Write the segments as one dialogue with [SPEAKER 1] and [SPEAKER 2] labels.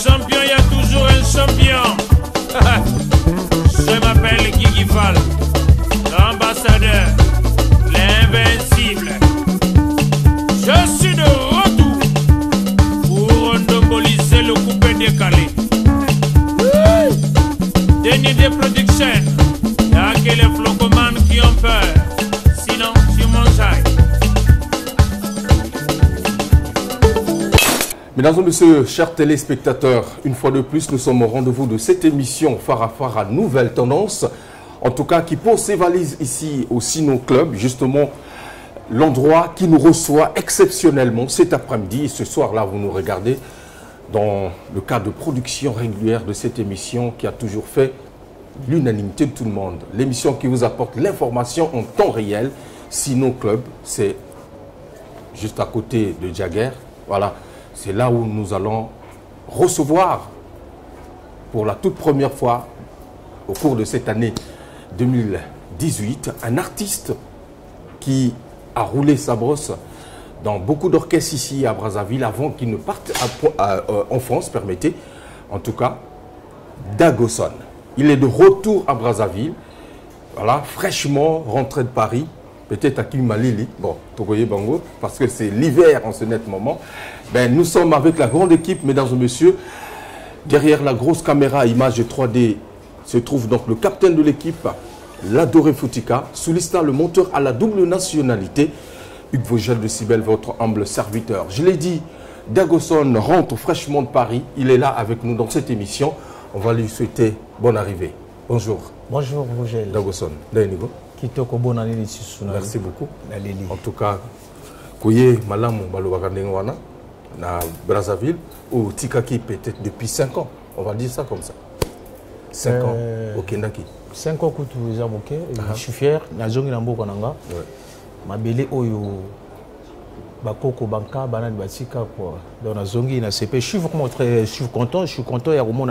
[SPEAKER 1] champion, il y a toujours un champion. Je m'appelle Guigui Fall, l'ambassadeur, l'invincible. Je suis de retour pour endongoliser le coupé décalé. Déni des productions, il n'y a que les flocomanes qui ont peur. Sinon, tu mangeailles.
[SPEAKER 2] Mesdames et messieurs, chers téléspectateurs, une fois de plus, nous sommes au rendez-vous de cette émission Farafara Nouvelle Tendance. En tout cas, qui pose ses valises ici au Sino Club, justement, l'endroit qui nous reçoit exceptionnellement cet après-midi. Et ce soir-là, vous nous regardez dans le cadre de production régulière de cette émission qui a toujours fait l'unanimité de tout le monde. L'émission qui vous apporte l'information en temps réel. Sino Club, c'est juste à côté de Jagger. Voilà. C'est là où nous allons recevoir pour la toute première fois au cours de cette année 2018 un artiste qui a roulé sa brosse dans beaucoup d'orchestres ici à Brazzaville avant qu'il ne parte en France, permettez, en tout cas, Dagoson. Il est de retour à Brazzaville, voilà, fraîchement rentré de Paris. Peut-être à Kimalili, bon, Togoye Bango, parce que c'est l'hiver en ce net moment. Ben, nous sommes avec la grande équipe, mesdames et messieurs. Derrière la grosse caméra image 3D se trouve donc le capitaine de l'équipe, l'adoré Foutika. Soulistin, le monteur à la double nationalité. Hugues Vogel de Cybèle, votre humble serviteur. Je l'ai dit, Dagoson rentre fraîchement de Paris. Il est là avec nous dans cette émission. On va lui souhaiter bonne arrivée. Bonjour.
[SPEAKER 3] Bonjour Vogel.
[SPEAKER 2] Dagoson. Dainigo. Merci beaucoup. En tout cas, Koye Malamu Balouagandenwana, na Brazzaville, ou Tikaki peut-être depuis 5 ans. On va dire ça comme ça. 5 ans au Kendaki.
[SPEAKER 3] 5 ans que tu as je suis fier. Nazongi Nambo Kananga. Ma belle Oyo Bakoko Banka, Banan Batika. Donc Nazongi na CP. Je suis content. Je suis content. Il y a un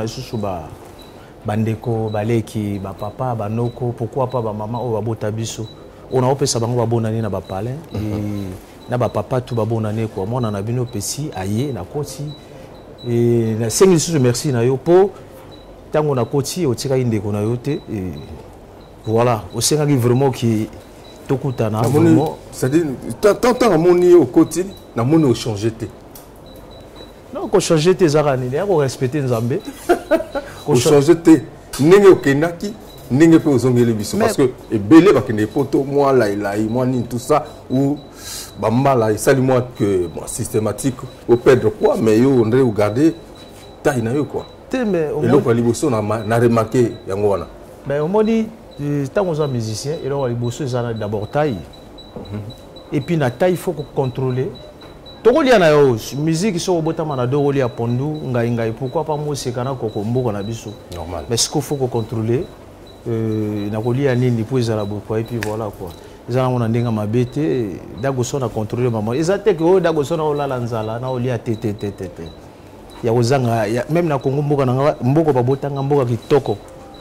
[SPEAKER 3] Bandeko, Baleki, Papa, Banoko, pourquoi pas maman ou Babota Biso. On a opé ça bango babonani na bapale et na papa tout babonani quoi. Moi on a bino pesi aye na koti et na 5000 sous merci na yo po tango na koti o tika indeko na yote et voilà, au sengaki vraiment qui tokutana vraiment
[SPEAKER 2] c'est-à-dire tant amoni au koti na moni au changer té.
[SPEAKER 3] Non, ko changer té zarani, ya ko respecter Nzambe.
[SPEAKER 2] Ko changer té ndenge okendaki ndenge pe ozongeli biso parce que ebele bakende poto moi là moi ni tout ça ou bambala isali moi que bon systématique au perdre quoi mais yo on doit garder taille na yo quoi.
[SPEAKER 3] Mais
[SPEAKER 2] et donc liboso na remarqué yango wana.
[SPEAKER 3] Mais on dit tant aux musiciens et là liboso ça d'abord taille. Et puis na taille il faut contrôler. Tokolia na yo musique so bota manado oli a pondu ngai pourquoi pas moi c'est kana ko mboka na biso. Normal. Mais ce qu'il faut contrôler na kolia nini pour ezala beaucoup et puis voilà quoi. Ezala on ndenga mabete Dagoson a contrôler maman. Ezate que Dagoson o la nzala na olia tete. Ya ozanga même na Congo mboka na mboko ba botanga mboka kitoko.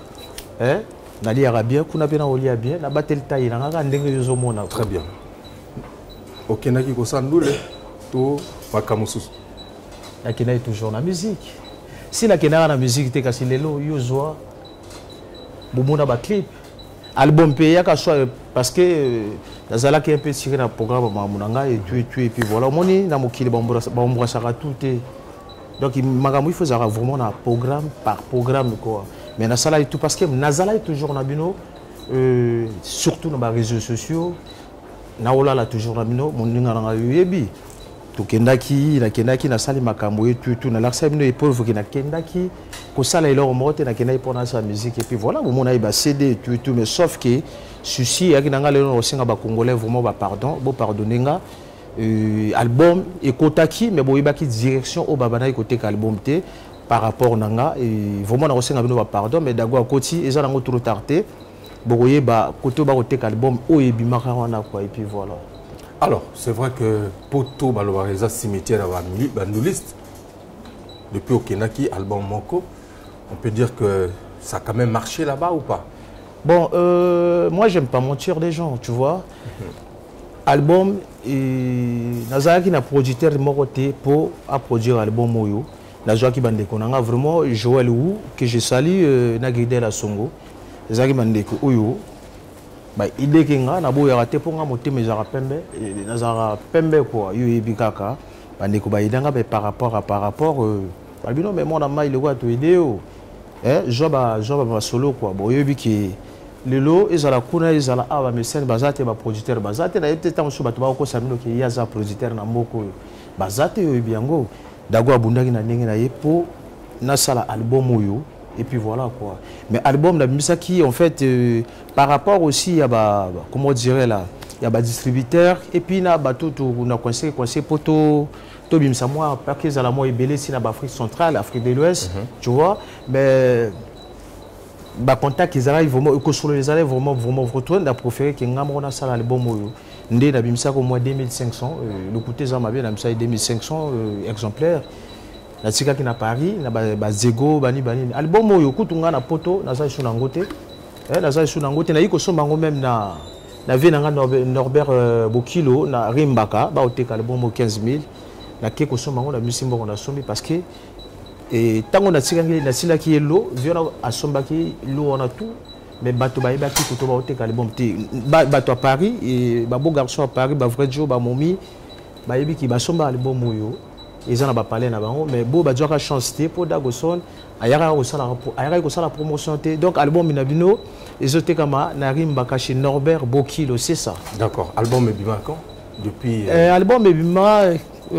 [SPEAKER 3] Na lia bien kuna pe na olia bien na batel taille na ngaka ndenge yozo mona.
[SPEAKER 2] Très bien. Okenaki ko sandule. Tout Makamusus.
[SPEAKER 3] La Kena est toujours la musique. Si la Kena la musique, t'es cassé les lots, yozwa. Boumona ba clip. Album payé parce que la Zala qui est un peu tiré dans le programme Mamunanga et tu et puis voilà. Moni na mokili bambra sara tout est. Donc il faut vraiment un programme par programme quoi. Mais na sala et tout parce que Nazala est toujours na bino surtout dans les réseaux sociaux. Naola la toujours na bino mon ninga yebi. Kendaki na sali makambo tout na laksa bino epolvo ki na kendaki ko sala ilo mote na kendaki pour sa musique et puis voilà au moment ba CD tout mais sauf que souci ya kinanga lelo o singa ba congolais vraiment ba pardon bo pardonnenga album et kotaki mais bo ibaki direction au babana côté album té par rapport nanga et vraiment na o singa bino ba pardon mais dago akoti eza nango trop tardé bo yeba côté ba côté album o ebimaka wana quoi et puis voilà.
[SPEAKER 2] Alors, c'est vrai que Poto Balobareza Cimetière a une liste depuis Okenaki, album Moko. On peut dire que ça a quand même marché là-bas ou pas?
[SPEAKER 3] Bon, moi, j'aime pas mentir des gens, tu vois. Album, Nazaraki n'a producteur Moroté pour produire l'album Moyo. nazwaki bandeko nanga vraiment Joël Wu que je salue na Gridel la Songo ezaki bandeko oyo ba idée que nga na boya raté pour nga motema ezaka pembe nazara pembe quoi yo ebikaka bandeko ba idanga par rapport albino mais mon ama il est quoi to aider joba solo quoi bon yo biki lelo ezala kuna ezala aba message bazate ba producteur bazate na yete tamusu bato ba ko samino ke yaza producteur na mboko bazate yo biango dago abundaki na ndenge na yepo na sala album oyo et puis voilà quoi mais album na bimisa qui en fait par rapport aussi à ba comment dirais là il y a ba distributeur et puis na bato to na conseil poto to bimisa moi parce que ezala moi ebele si na ba Afrique centrale Afrique de l'Ouest tu vois mais ba contact ezala vraiment que sur les allées vraiment retourner da préférer que ngamona sala album oyo ndé na bimisa ko moi 2500 le coûté za mabé na bimisa 2500 exemplaires na tika ki na Paris na ba zego bani album oyo kutunga na poto na za suna ngote na za suna ngote na yiko somba ngo même na vie na Norbert Bokilo na Rimbaka ba oteka album 15000 na ke ko somba ngo na misimbo na sombi parce que et tant on a tiré la sila qui est l'eau viens à somba qui l'eau on a tout mais bateau ba iba qui kuto ba oteka album bateau à Paris et ba beau garçon à Paris ba vrai Joe ba momi ba ibi ki ba somba album oyo ils en ont parlé na bango mais bo ba joka chance té pour Dagoson ayara ko sala promotion té donc album minabino ezote kama na Rimbaka chez Norbert Bokilo c'est ça
[SPEAKER 2] d'accord album ebima quand depuis
[SPEAKER 3] album ebima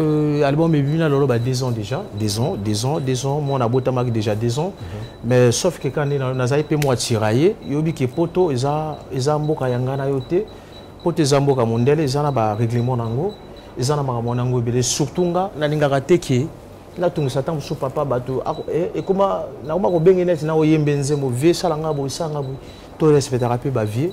[SPEAKER 3] lolo ba 2 ans déjà 2 ans moi na bota mak déjà 2 ans mais sauf que quand na za pe moi tirailler yobi ke poto eza mboka yanga na yote poto eza mboka mondele eza na ba règlement nango ils en ont monango belé surtout nga na lingaka teke na tungu satan so papa bato et comment na ma ko bengene na oyembe nzembo vie salanga bo sanga bo to respectera pe ba vie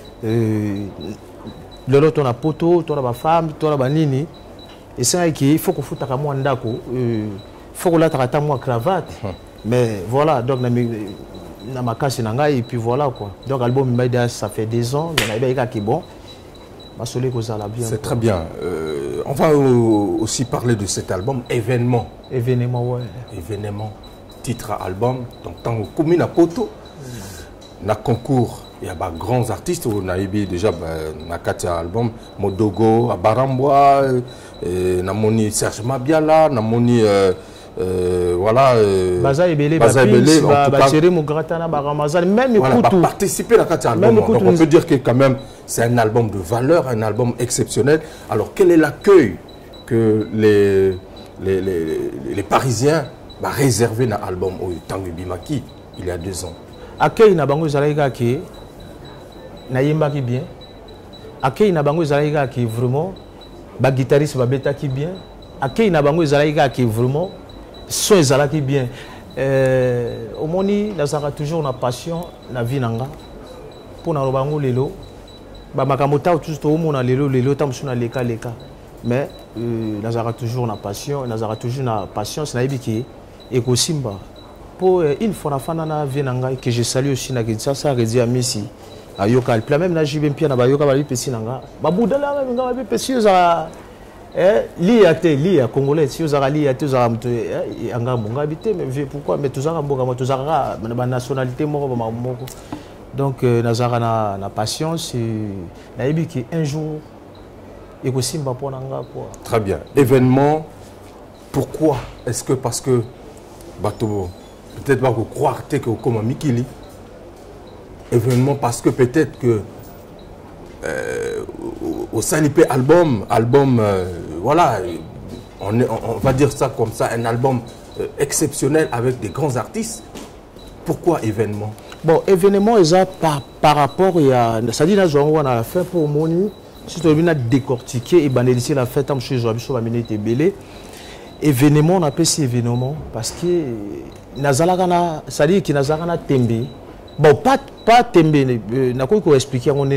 [SPEAKER 3] lelo to na poto to na ba femme to na ba nini et c'est que il faut ko futaka mo ndako faut ko la trata mo cravate mais voilà donc na makasi na ngai et puis voilà quoi donc album Maïda ça fait 2 ans mais na ba ki bon.
[SPEAKER 2] C'est très bien. On va aussi parler de cet album, Événement.
[SPEAKER 3] Ouais.
[SPEAKER 2] Événement, titre à album. Donc, tant que commune à Poto, na concours, il y a des grands artistes. On a déjà na 4 albums, Modogo, à Barambois, Namoni Serge Mabiala, Namoni. Voilà
[SPEAKER 3] Baza Ebele Bachere Mugratana Baramazan même
[SPEAKER 2] écoute participer à la album donc on peut dire que quand même c'est un album de valeur, un album exceptionnel. Alors quel est l'accueil que les Parisiens va réserver dans l'album Tanguy Bimaki il y a 2 ans?
[SPEAKER 3] Accueil na bango zalaika ki na yemba ki bien. Accueil na bango zalaika ki vraiment ba guitariste ba beta ki bien. Accueil na bango zalaika ki vraiment son ezalaki bien omoni nazaka toujours na passion na vie nanga pour na bango lelo ba makambo ta tout to mona lelo tam suna leka mais nazaka toujours na passion nazaka toujours na patience na ibiki et ko simba pour une fois na fana na vie nanga que je salue aussi na Kinshasa Redi Amisi ayoka pla même na jibe mpia na bayoka ba pesi nanga ba budala même nga ba pesi za Lia congolais si vous avez lié tous mais pourquoi mais tous ma nationalité donc nazara na patience na yebiki un jour et aussi mba pour nanga quoi.
[SPEAKER 2] Très bien. Événement, pourquoi est-ce que parce que bateau peut-être pas croire que comme Mikili événement parce que peut-être que au Sanipé album voilà on va dire ça comme ça un album exceptionnel avec des grands artistes. Pourquoi événement?
[SPEAKER 3] Bon événement est par rapport à ça dit là on a fait pour moni si tu as décortiquer et banaliser la fête en chez Joabiso va mener tes belé événement on appelle ça événement parce que nazalakana ça dit que nazalakana tembe bon pas tembe na ko expliquer on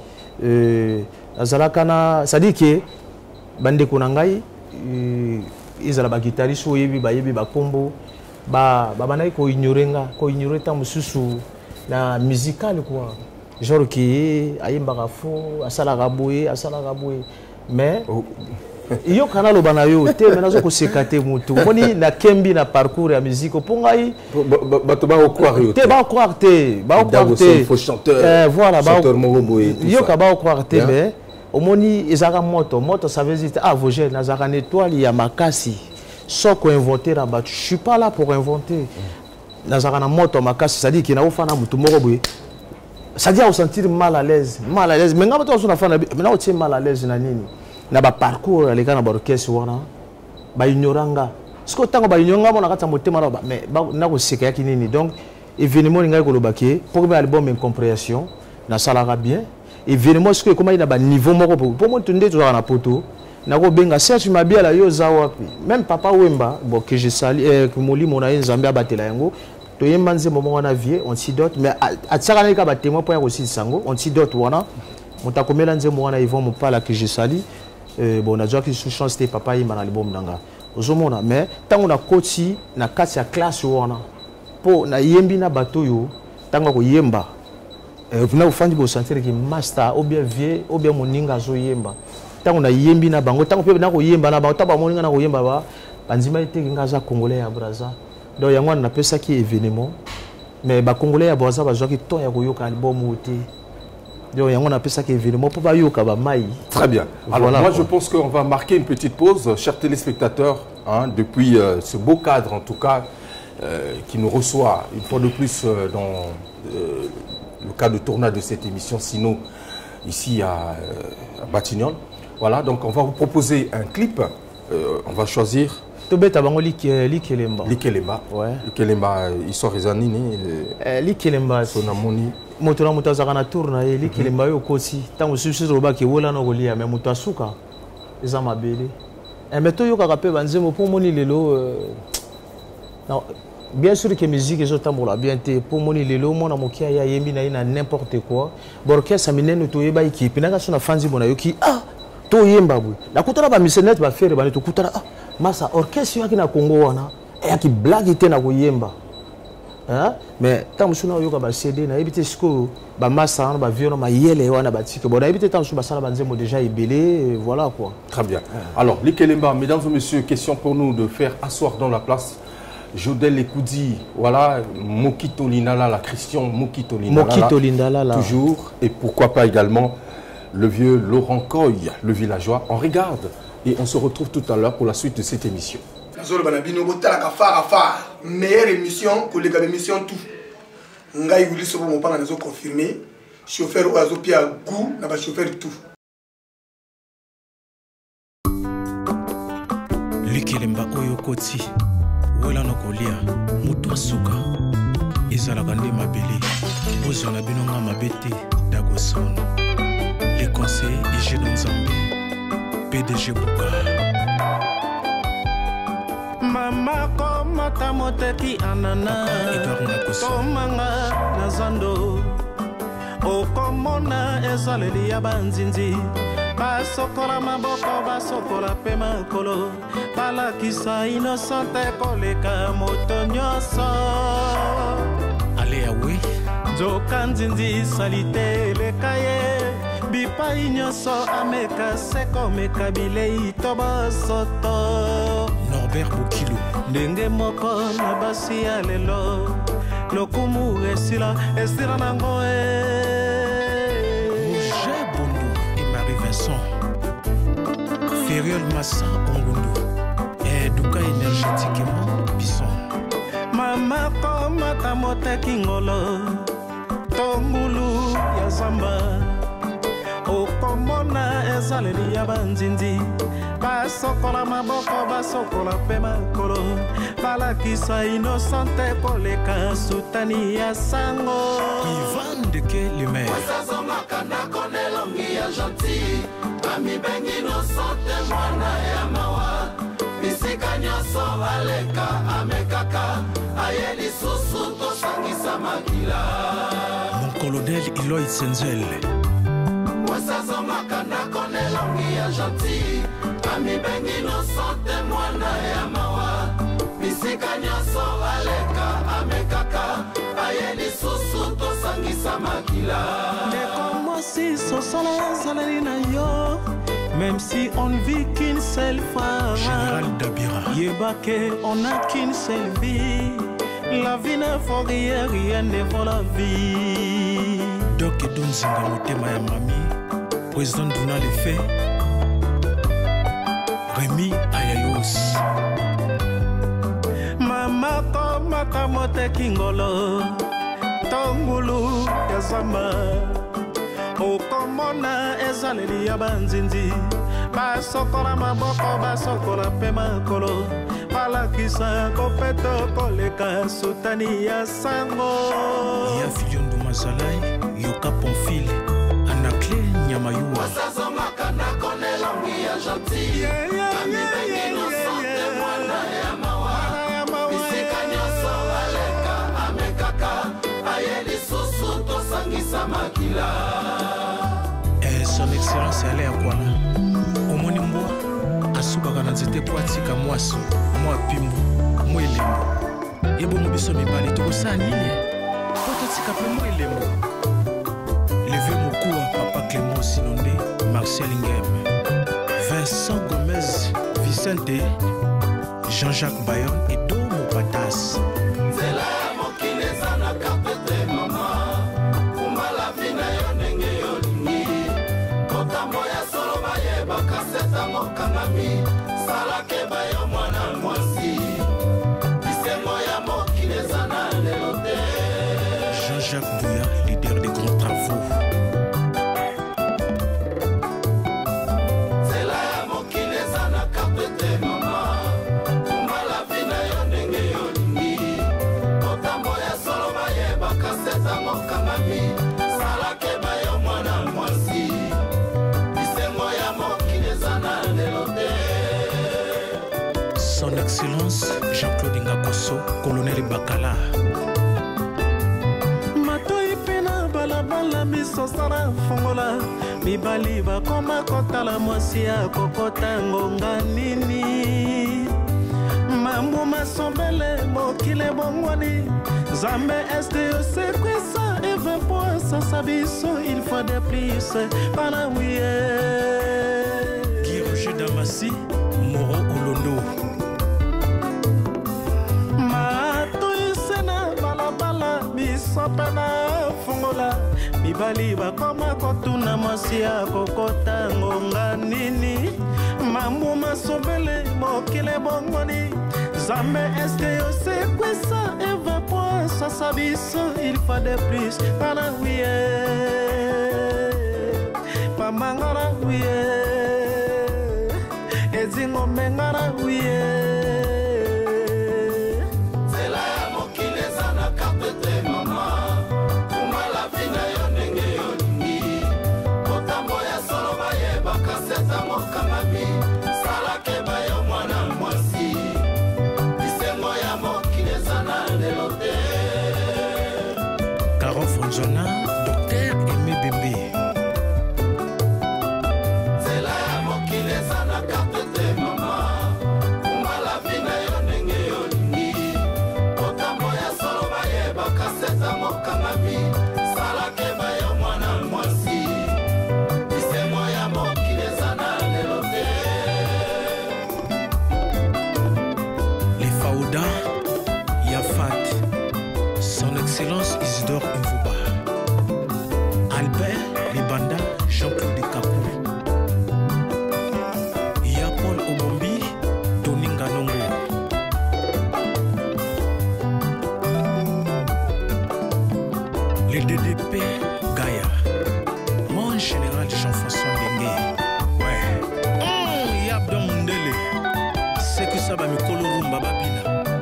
[SPEAKER 3] azalakana ça dit que bande konangai izala ba guitariste oyebi ba kombo ba banai ko ignorer ta mususu na musical quoi genre qui ayemba fo asala raboye mais yo kana lo bana yo te mais nazo ko sekate mutu moni na kembi na parcours ya musique pongai
[SPEAKER 2] bato ba croire yo
[SPEAKER 3] te ba croire te
[SPEAKER 2] faux chanteur
[SPEAKER 3] voilà
[SPEAKER 2] chanteur Moroboy
[SPEAKER 3] yo ka ba croire te mais omoni ezaka moto ça veut dire Vogel nazaka étoile ya makasi soko inventer la battu je suis pas là pour inventer nazaka na moto makasi ça dit que na ofana mutu Moroboy ça dit à sentir mal à l'aise mais ngaba to na fana mais na o mal à l'aise na nini na ba parcours les gars na ba orchestre wana ba ignoranga siko tango ba ignoranga mona kata motema na ba mais na ko seka yaki nini donc événement ngai ko lobaki premier album incompréhension na salara bien événement siko comment il a ba niveau moko pour moi tunde to na poto na ko benga Serge Mabiala yo za wapi même papa Wemba bon que je salue que moli mona nzambe abatela yango to yemba nze moment wana vie on s'y dote mais à tsaka na ka ba témoin point aussi sango on s'y dote wana mutakomela nze mwana Yvon Mopala que je salue bon na joki sous chance te papa yimba na album nanga ozomona mais tango na koti na kati ya classe wana po na yembi na bato yo tango ko yemba na ufandi bo sentir ki master ou bien vie ou bien moninga zo yemba tango na yembi na bango tango pe na ko yemba na bango taba moninga na ko yemba ba banzima ite ngaza congolais ya Brazza donc yango na pesa ki événement mais ba congolais ya Brazza ba joki ton ya ko yoka album outé. Donc, on a appelé ça événement pour pas
[SPEAKER 2] très bien. Alors, voilà, moi, je pense qu'on va marquer une petite pause, chers téléspectateurs, hein, depuis ce beau cadre, en tout cas, qui nous reçoit une fois de plus dans le cadre de tournage de cette émission, sinon ici à Batignolles. Voilà, donc on va vous proposer un clip. On va choisir.
[SPEAKER 3] Likelemba.
[SPEAKER 2] Ouais. Likelemba, histoire Rezanini.
[SPEAKER 3] Likelemba.
[SPEAKER 2] Sonamoni.
[SPEAKER 3] Moto na moto azaka tourna Likelemba yo kosi. Tango susu roba ke wola no kolia mais moto asuka. Eza mabele. Mais to yo kaka pe banzemo pour moni lelo non bien sûr que musique est tambola bien te pour moni lelo mona mokia ya yembi na n'importe quoi. Borke sa minene to yeba équipe na ka sona fanzi bona yo ki to yemba bu. Na kutana ba misenet ba faire ba to kutana masa orchestre yaki na Congo wana yaki blague ite na koyemba hein mais tant musuna yoka ba CD na ebité siko ba masa ba violon ma yele wana ba tike bon na ebité tant musuna basala banzemo déjà ebélé voilà quoi.
[SPEAKER 2] Très bien. Alors Likelemba, mesdames et messieurs, question pour nous de faire asseoir dans la place Jodel Ekoudi, voilà, Mokito Lindala, la Christian Mokito Lindala, toujours, et pourquoi pas également le vieux Laurent Coy, le villageois. On regarde et on se retrouve tout à l'heure pour la suite de cette émission.
[SPEAKER 4] Meilleure émission que les émissions tout. Ngai wuli so mo panga nazo confirmer chauffeur ou azo pia goût na ba chauffeur tout.
[SPEAKER 5] Likelemba oyo koti wela no kolia mutu asuka ezala kande mabele bozo na binonga mabete dagoson les conseils Hygiène Nzambe PDG Buka
[SPEAKER 6] Mama koma tamoteki anana Tomanga nazando Okomona ezaleli ya banzinzi Basokola maboko basokola pe makolo Balakisa inosante koleka moto nyoso
[SPEAKER 5] Ale awe
[SPEAKER 6] Joka nzinzi salite lekaye Bipai nyoso ameka seko meka bilei toba soto
[SPEAKER 5] Norbert Bokilo
[SPEAKER 6] Ndenge moko na basi ya lelo Lokumu esila nango
[SPEAKER 5] Roger Bondo et Marie Vincent Feriol Massa Ongundu et Duka énergétiquement Bisson
[SPEAKER 6] Mama koma tamoteki ngolo Tongulu ya zamba Okomona ezaleli ya banzinzi Basokola maboko basokola pe makolo Balakisa inosante koleka sutani ya sango
[SPEAKER 5] Ivan Deke le maire
[SPEAKER 7] Wasazo makanda konelongi ya gentil Ami bengi inosante mwana ya mawa Bisika nyoso aleka amekaka Ayeli susu tosangisa makila
[SPEAKER 5] Mon colonel Eloy Senzel
[SPEAKER 7] Wasazo makanda konelongi ya gentil Ami bengi inosante mwana ya mawa Bisika nyoso aleka amekaka Ayeli susu tosangisa makila
[SPEAKER 6] Ndeko mosi sosala zaleli na yo Même si on ne vit qu'une seule fois,
[SPEAKER 5] Général Dabira,
[SPEAKER 6] Yébake, on n'a qu'une seule vie. La vie ne vaut rien, rien ne vaut la vie.
[SPEAKER 5] Doc et Donzinga Motema ya Mami, président Duna le fait, Rémi Ayayos.
[SPEAKER 6] Mama Tomaka Mote Kingolo, Tongulu Yazama, Okomona Ezaleli ya Banzinzi, Basokola Maboko, Basokola Pema Kolo, Palakisa Kopeto Koleka Sutani ya Sango.
[SPEAKER 5] Ya Filiondo Mazalai, Yoka Ponfil, Anakle Nyamayua.
[SPEAKER 7] Wasazo makana kone longi ya gentil. Ami bengi no sante mwana ya mawa. Bisika nyoso aleka amekaka. Ayeli susu to sangisa makila.
[SPEAKER 5] Son excellence Alain Akwala. Omoni mbo asubaka na nzete po atika mwaso, mwa pimbu, mwa elembo. Ebo mobiso mibali tokosa nini? Po totika pe mwa elembo. Levé Mokoua, Papa Clément Sinondé, Marcel Ngem, Vincent Gomez, Vicente, Jean-Jacques Bayon et Domo Patas.
[SPEAKER 7] C'est là mon qui les en a capté maman. Kuma la vie na yo nenge yo lingi. Kota moya solo baye bakaseta mokangami. Sala ke bayo mwana mwasi. Bise moya mo qui les en a nelote.
[SPEAKER 5] Jean-Jacques Bouya, leader des grands travaux. Son Excellence Jean-Claude Ngakoso, colonel Bakala.
[SPEAKER 6] Matoi pena balabala misosala fongola. Mibali bakoma kotala mwasi ya kokota ngonga nini. Mambo masombele mokile bongwani. Zambe SDO c'est quoi ça? Et 20 points ça sabiso. Il faut de plus Panawye.
[SPEAKER 5] Guy Roger Damassi, Moro Olondo.
[SPEAKER 6] Misopena fungola. Mibali bakoma kotuna mwasi ya kokota ngonga nini. Mambo masobele mokile bongoni. Zambe STO c'est quoi ça? Et 20 points ça sabiso. Il faut de plus Panawye. Pamangara ouye. Ezingo mengara ouye.
[SPEAKER 5] Caro Fonzona, Docteur Aimé Bébé.
[SPEAKER 7] C'est là mon qui les en a capté maman. Kuma la vie na yo nenge yo lingi. Otambo ya solo baye bakaseta mokangami. Sala ke bayo mwana mwasi. Bise moya mo qui les en a nelote.
[SPEAKER 5] Les Faouda, Yafat, Son Excellence Isidore Mvuba, Albert Libanda, Jean-Claude Kapou, Yapol Obombi, Tony Nganongo. Les DDP Gaïa, mon général Jean-François Dengue. Ouais. Yabdon Ndele. C'est que ça va me colorumba babina.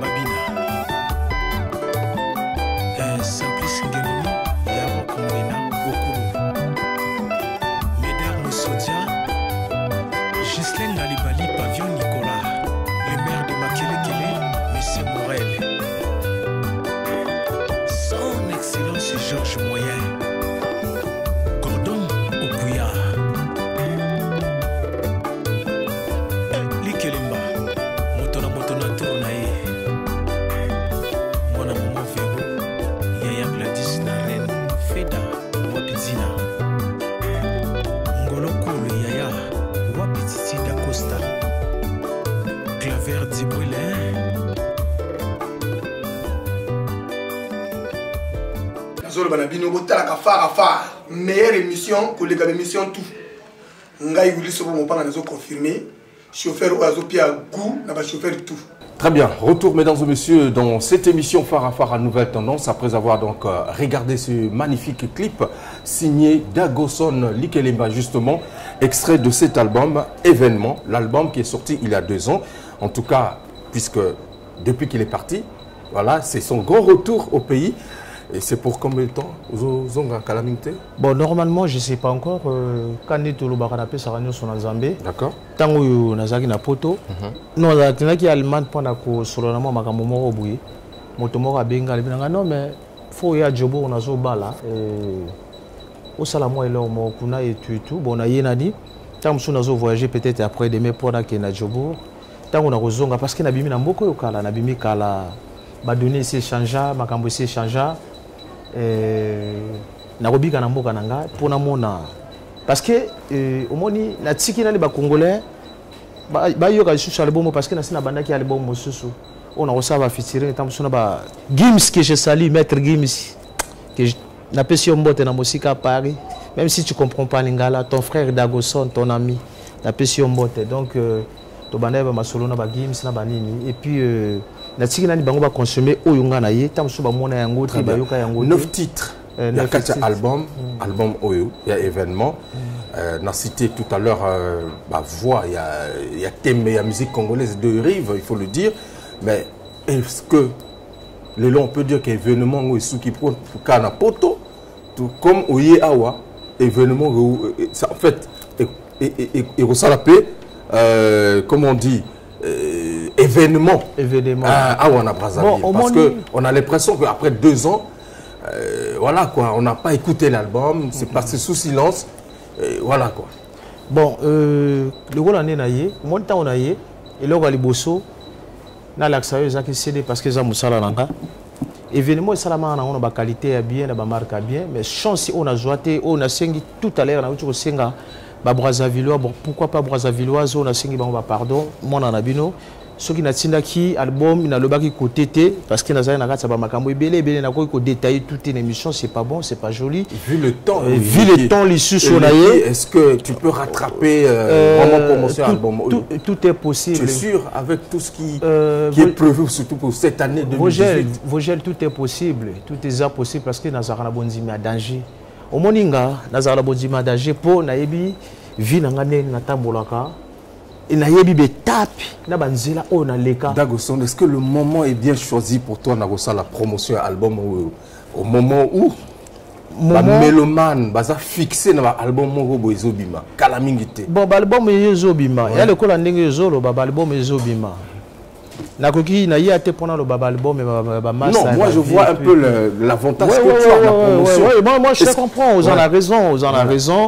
[SPEAKER 5] Simplice Ngeloumi, Yaro Kongena, Okuru. Médard Moussodia, Ghislaine Nalibali, Pavillon Nicolas, le maire de Makelekele, M. Morel. Son Excellence Georges Moyen, Gordon Okuya. Likelemba, Motona Tournaye. Mona Momo Ferro. Yaya Gladys Naren, Feda, Wapizina Ngolo Kolo Yaya, Wap
[SPEAKER 4] Zolo Banabino, Botalaka Far, meilleure émission que les émissions tout. Ngai Willy Sobo Mopanga nous a confirmé. Chauffeur Oazopia Gou, n'a pas chauffeur tout.
[SPEAKER 2] Très bien. Retour, mesdames et messieurs, dans cette émission Phare à Nouvelle Tendance, après avoir donc regardé ce magnifique clip signé Dagoson Likelemba, justement, extrait de cet album Événement, l'album qui est sorti il y a 2 ans. En tout cas, puisque depuis qu'il est parti, voilà, c'est son grand retour au pays. Et c'est pour combien de temps?
[SPEAKER 3] Bon, normalement, je ne sais pas encore. Quand on est au Baranapé, ça va sur Zambé.
[SPEAKER 2] D'accord.
[SPEAKER 3] Tant que on a na poto. Non, la qui allemande pendant que sur le moment makamomo obouye. Motomo a benga non mais faut y a jobo on a zo bala. Au salamo et là on kuna et tout. Bon, on a yenadi. Tant que on a zo voyager peut-être après demain pendant que na jobo. Tant on a rozonga parce que na bimi na mboko yo kala na bimi kala. Ba donner c'est changea, makambo c'est changea. Nakobika na mboka nanga pona mona parce que omoni na tiki na les ba congolais ba yoka sous album parce que na sina banda ki album mosusu on a reçu ba featuring tant sona ba Gims que je salue maître Gims que na pesi mbote na musique à Paris même si tu comprends pas lingala ton frère Dagoson ton ami na pesi mbote donc to banda ba masolo na ba Gims na ba nini et puis na tiki na ni bango ba consommer oyunga na ye tant so ba mona yango tri ba yoka yango
[SPEAKER 2] 9 titres. Il y a 4 albums, album Oyo, il y a événement. On a cité tout à l'heure voix, il y a thème, il y a musique congolaise de rive, il faut le dire. Mais est-ce que on peut dire qu'événement ou ce qui prend Kana Poto, tout comme Oye Awa, événement, en fait, et Rosalapé, comme on dit, événement. Awa na Brazzaville. Bon, parce qu'on a l'impression qu'après 2 ans, voilà quoi, on n'a pas écouté l'album, c'est passé sous silence, voilà quoi.
[SPEAKER 3] Bon, le rôle en est naïe, mon temps on a yé, et là on va les bossos, na l'accès qui cédé parce que ça moussala nanga. Événement salama on a ba qualité bien, na ba marque bien, mais chance on a joué, on a sengi tout à l'heure, on a eu senga ba Brazzavillois, bon pourquoi pas Brazzavillois, on a sengi ba pardon, mon anabino. Ce qui n'a pas qui album, il a le bac côté parce que n'a pas ça va makambo belé n'a pas détailler toute une émission, c'est pas bon, c'est pas joli.
[SPEAKER 2] Vu le temps,
[SPEAKER 3] les sous
[SPEAKER 2] est-ce que tu peux rattraper vraiment promotion album?
[SPEAKER 3] Tout est possible.
[SPEAKER 2] Tu es sûr avec tout ce qui est prévu surtout pour cette année 2018?
[SPEAKER 3] Vogel, tout est possible, tout est possible parce que Nazara Bonzima danger. Au moninga Nazara Bonzima danger pour naebi vie nangane natambolaka. Et nayebi betapi na banzela o na leka.
[SPEAKER 2] Dagoson, est-ce que le moment est bien choisi pour toi Nagosa la promotion album au moment où ba mélomane baza fixé na album moko ezobima kala mingité?
[SPEAKER 3] Bon album ezobima ya le kola ndenge ezolo ba album ezobima. Nakoki na yate pendant le baba album ba massa.
[SPEAKER 2] Non, moi je vois un peu l'avantage que tu as la promotion.
[SPEAKER 3] Moi je comprends, vous en avez raison,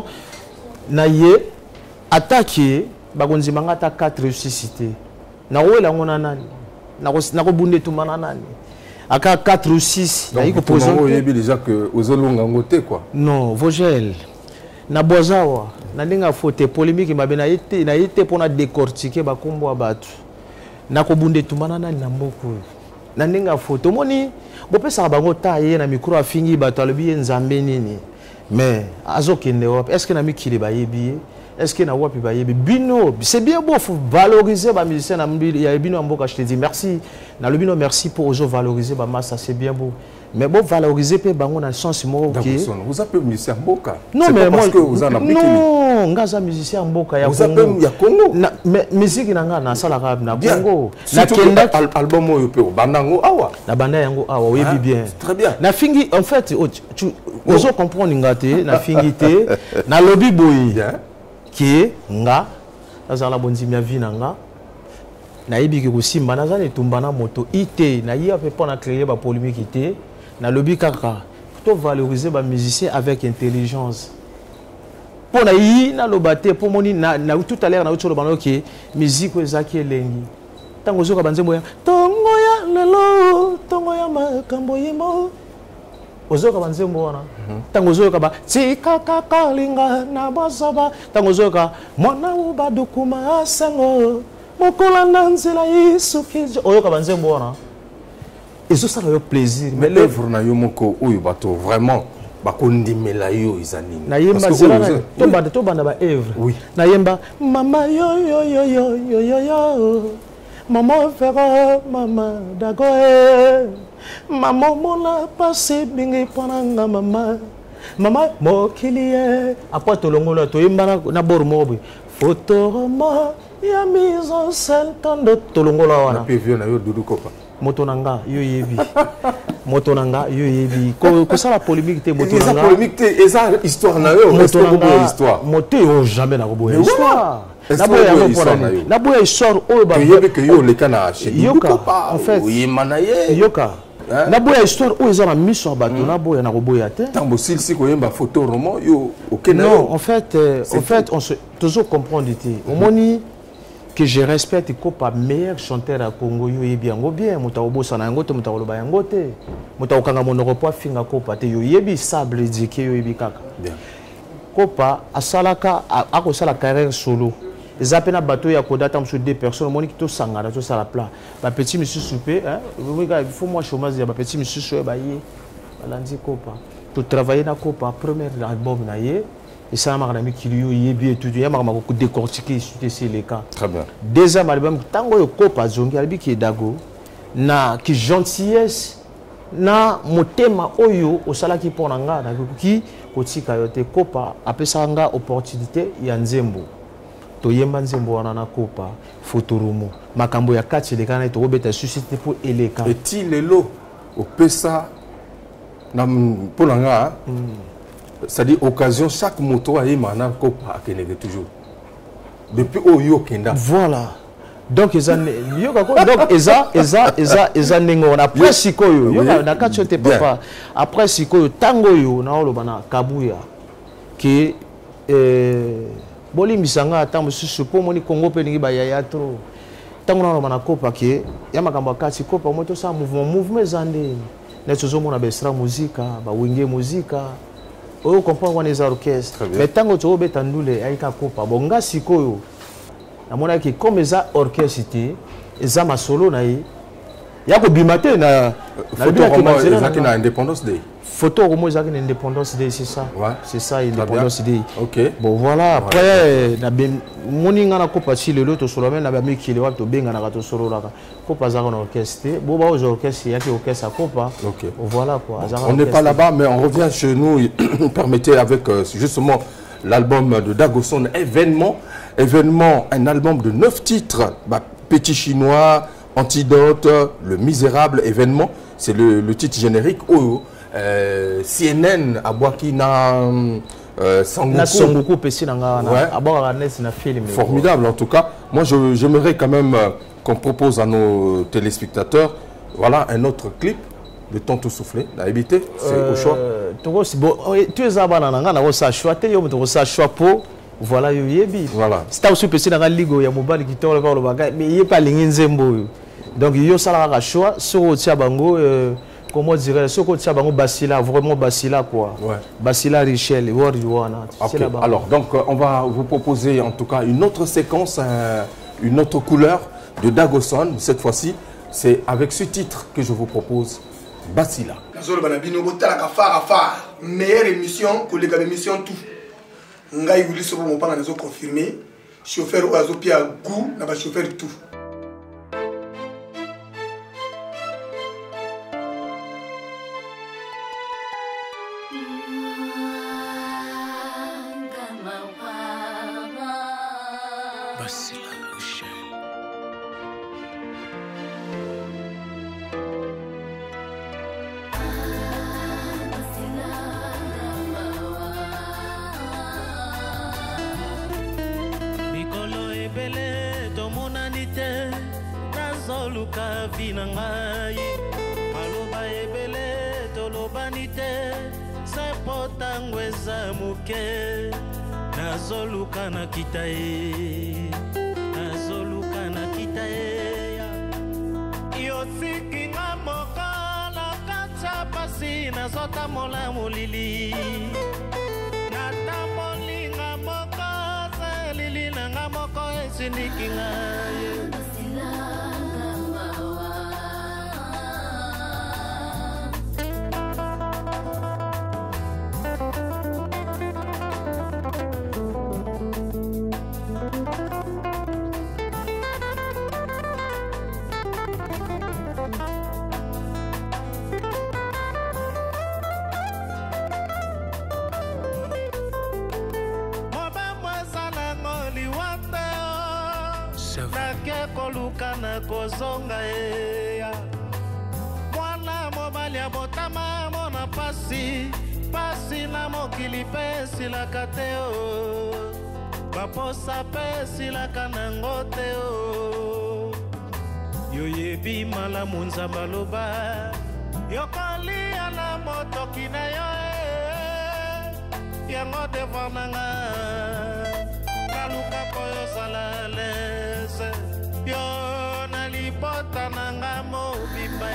[SPEAKER 3] Naye attaquer bagonzi mangata 4 ressuscité na wela ngona nani na ko bunde tumana nani aka 4 ou 6 na iko poser
[SPEAKER 2] yebi déjà que ozolonga ngote quoi.
[SPEAKER 3] Non Vogel na bozawa na ndinga faute polémique mabe na yete pona décortiquer bakombo abatu na ko bunde tumana nani na mboko na ndinga faute moni bopesa bango taye na micro afingi bato alobi nzambe nini mais azokende wapi est-ce que na mikili ba yebi? Est-ce que na wapi ba yebi bino c'est bien beau faut valoriser ba musicien na mbili ya bino mboka. Je te dis merci na le bino merci pour ozo valoriser ba massa, c'est bien beau mais bon valoriser pe bango na sens mo OK.
[SPEAKER 2] Vous appelez musicien mboka?
[SPEAKER 3] Non mais
[SPEAKER 2] parce que vous en appliquez.
[SPEAKER 3] Non ngaza musicien mboka ya Congo.
[SPEAKER 2] Vous appelez ya Congo?
[SPEAKER 3] Mais musique nanga na sala rap na Congo
[SPEAKER 2] na kenda album oyo pe bandango awa
[SPEAKER 3] na banda yango awa oyebi bien
[SPEAKER 2] très bien
[SPEAKER 3] na fingi en fait tu ozo comprendre ngate na fingi te na lobby boy qui nga azala bonzimia vinanga na yebiki kusimba na zane tumbana moto ite na yi ape pona créer ba polémique ite na lobby kaka to valoriser ba musicien avec intelligence pona yi na lobate pour moni na tout à l'heure na utolo bano ke musique ezaki elengi tango zoka banzembo ya tongo ya lelo tongo ya makambo yimo ozoka banzembo wana tango zoka ba tikaka kalinga na basaba tango zoka mwana ubadukuma sango mokola na nzela isuki oyoka banzembo wana Et ça a eu plaisir.
[SPEAKER 2] Mais l'œuvre na yo moko oyo bato vraiment bakondimela yo izanini.
[SPEAKER 3] Na yemba zela to banda ba œuvre.
[SPEAKER 2] Oui.
[SPEAKER 3] Na yemba mama yo yo yo yo yo yo yo. Maman fera mama dago. Maman mona passé bingi pananga mama. Mama mokilie après to longola to yemba na bor mobi. Photo ma ya mise en scène tando to longola wana.
[SPEAKER 2] Na pevio na yo Doudou Kopa.
[SPEAKER 3] Motonanga yo yebi. Motonanga yo yebi. Ko ça la polémique te motonanga.
[SPEAKER 2] Eza polémique te, eza histoire na yo, motonanga histoire.
[SPEAKER 3] Moté yo jamais na boya histoire.
[SPEAKER 2] Na
[SPEAKER 3] boya histoire o ba.
[SPEAKER 2] Yebi que yo le kana chez
[SPEAKER 3] Yoka en fait.
[SPEAKER 2] Oui manaye.
[SPEAKER 3] Yoka. Na boya histoire o eza na mission bato na boya na boya te.
[SPEAKER 2] Tambo si ko yemba photo roman yo okena.
[SPEAKER 3] Non, en fait on se toujours comprendre te. Au moni que je respecte Kopa meilleur chanteur à Congo yo yebi yango bien mutaobo sana yango te mutaoloba yango te mutaokanga monorepo finga Kopa te yo yebi sable dike yo yebi kaka bien Kopa asalaka akosala carrière solo ezapena bateau ya kodata mso deux personnes moni kito sangana to sala plat ba petit monsieur souper hein il faut moi chômage ya ba petit monsieur so ba ye balandi Kopa to travailler na Kopa premier album na ye. Et ça m'a ramené qu'il y a bien tout, il y a beaucoup décortiqué sur les cas.
[SPEAKER 2] Très bien.
[SPEAKER 3] Deuxième album, tango yo kopa zongi albi qui est dago, na qui gentillesse, na motema oyo osala qui ponanga na qui kotika yote kopa après ça nga opportunité ya nzembo. To yemba nzembo wana na kopa fotorumo. Makambo ya kati le kana to robeta suscité pour eleka.
[SPEAKER 2] Et ti lelo opesa na ponanga. C'est-à-dire, occasion, chaque moto a eu maintenant Kopa Kenege toujours. Depuis Oyo Kenda.
[SPEAKER 3] Voilà. Donc, Eza Nengo. Après Sikoyo, na kachote papa. Après Sikoyo, Tango yo, na olobana Kabuya. Qui Boli Misanga, Tango Susupo, Moni Congo Peningi Bayaya trop. Tango na olobana Kopa qui Yamakamba Kati Kopa, Moto sa mouvement Zande. Netsozo Mona Besra Musica, Bawinge Musica. On comprend les orchestres. Mais tant que tu as betandoule aika Kopa bonga sikoyo. Na mona ki comme ça orchestre eza ma solo na yi. Ya ko bimate na
[SPEAKER 2] photo romo ezaki na Independence Day.
[SPEAKER 3] Photo romo ezaki na Independence Day c'est ça.
[SPEAKER 2] Ouais.
[SPEAKER 3] C'est ça Independence Day.
[SPEAKER 2] OK.
[SPEAKER 3] Bon voilà après na moninga na Kopa si lelo to solo na ba mikile wa to benga na to solo la. Kopa za na orchestre. Bo ba aux orchestre ya ki orchestre Kopa.
[SPEAKER 2] OK.
[SPEAKER 3] Voilà quoi.
[SPEAKER 2] On n'est pas là-bas mais on revient chez nous. Permettez avec justement l'album de Dagoson événement, un album de 9 titres, Petit Chinois, Antidote, Le Misérable, événement, c'est le titre générique. CNN Abwaki na
[SPEAKER 3] Sangoku Pessi nanga na film.
[SPEAKER 2] Formidable en tout cas. Moi j'aimerais quand même qu'on propose à nos téléspectateurs voilà un autre clip. Le temps tout soufflé, la habité, c'est au choix.
[SPEAKER 3] Tu es à Bananga, on a choix, tu as choix pour voilà yebi.
[SPEAKER 2] Voilà.
[SPEAKER 3] C'est aussi petit dans la ligue, il y a mobile qui tourne le bagage, mais il n'y a pas ligne zembo. Donc il y a ça choix sur le Tiabango, comment dirais sur le Tiabango Basila, vraiment Basila quoi. Ouais. Basila Richel,
[SPEAKER 2] okay. Alors donc on va vous proposer en tout cas une autre séquence, une autre couleur de Dagoson. Cette fois-ci, c'est avec ce titre que je vous propose. Basila.
[SPEAKER 4] Meilleure émission que les émissions tout. Ngai Willy Sobo mon panga nazo confirmé. Chauffeur oazo pia goût na ba chauffeur tout.
[SPEAKER 5] Basila.
[SPEAKER 6] Luka vina ngai maloba ebele tolobani te sepo tango eza moke nazoluka na kita ye yosikinga moko lokatia pasi nazotamola molili natamolinga moko selili nanga moko esinikinga ye nake koluka na kozonga eya mwana mobali ya botama mona pasi pasi na mokili mpe esilaka te o baposa mpe esilaka nango te o yoyebi malamu nzambe aloba yokolia na motoki na yo yango devant nanga naluka po yozala lese yo na libota nanga mobimba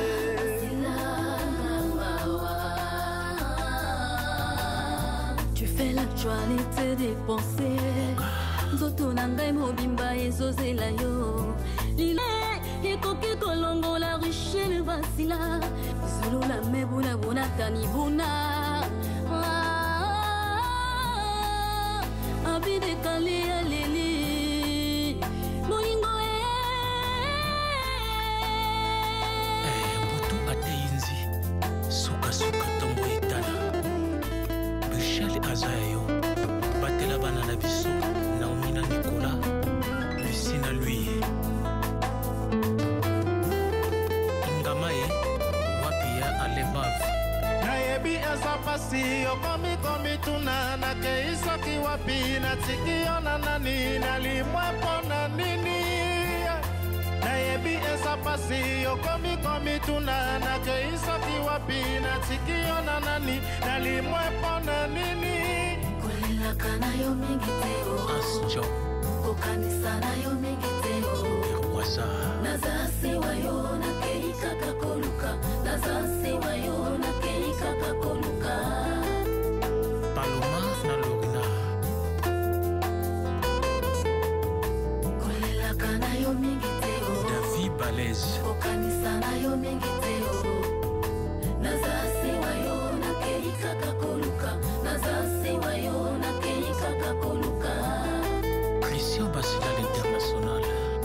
[SPEAKER 8] Tu fais l'actualité des pensées nzoto na ngai mobimba ezozela yo lile ekoki kolongola richele basila zolola mebuna bonatani buna abide kali ya leli molingo
[SPEAKER 5] butu ateinzi suka tombo etala Michel Azayo batela bana na biso Naomi na Nicolas Lucina lui Ngamae wapia alemav
[SPEAKER 6] nayebi eza pasi yokomi tuna nakeisoki wapi natiki yo na nani nalimwe mpo na nini nayebi eza pasi yokomi tuna nakeisoki wapi natiki yo na nani nalimwe mpo na nini
[SPEAKER 8] kolelaka na yo mingi te o
[SPEAKER 5] Asjo
[SPEAKER 8] kokanisa na yo mingi te o
[SPEAKER 5] Waza
[SPEAKER 8] nazasi wa yo nakei kaka koluka nazasi wa yo nakei kaka koluka
[SPEAKER 5] Paloma na Lorina
[SPEAKER 8] kolelaka na yo mingi te o
[SPEAKER 5] David Balez
[SPEAKER 8] kokanisa na yo mingi te o nazasi wa yo nakei kaka koluka nazasi wa yo nakei kaka koluka
[SPEAKER 5] Christian Basila l'international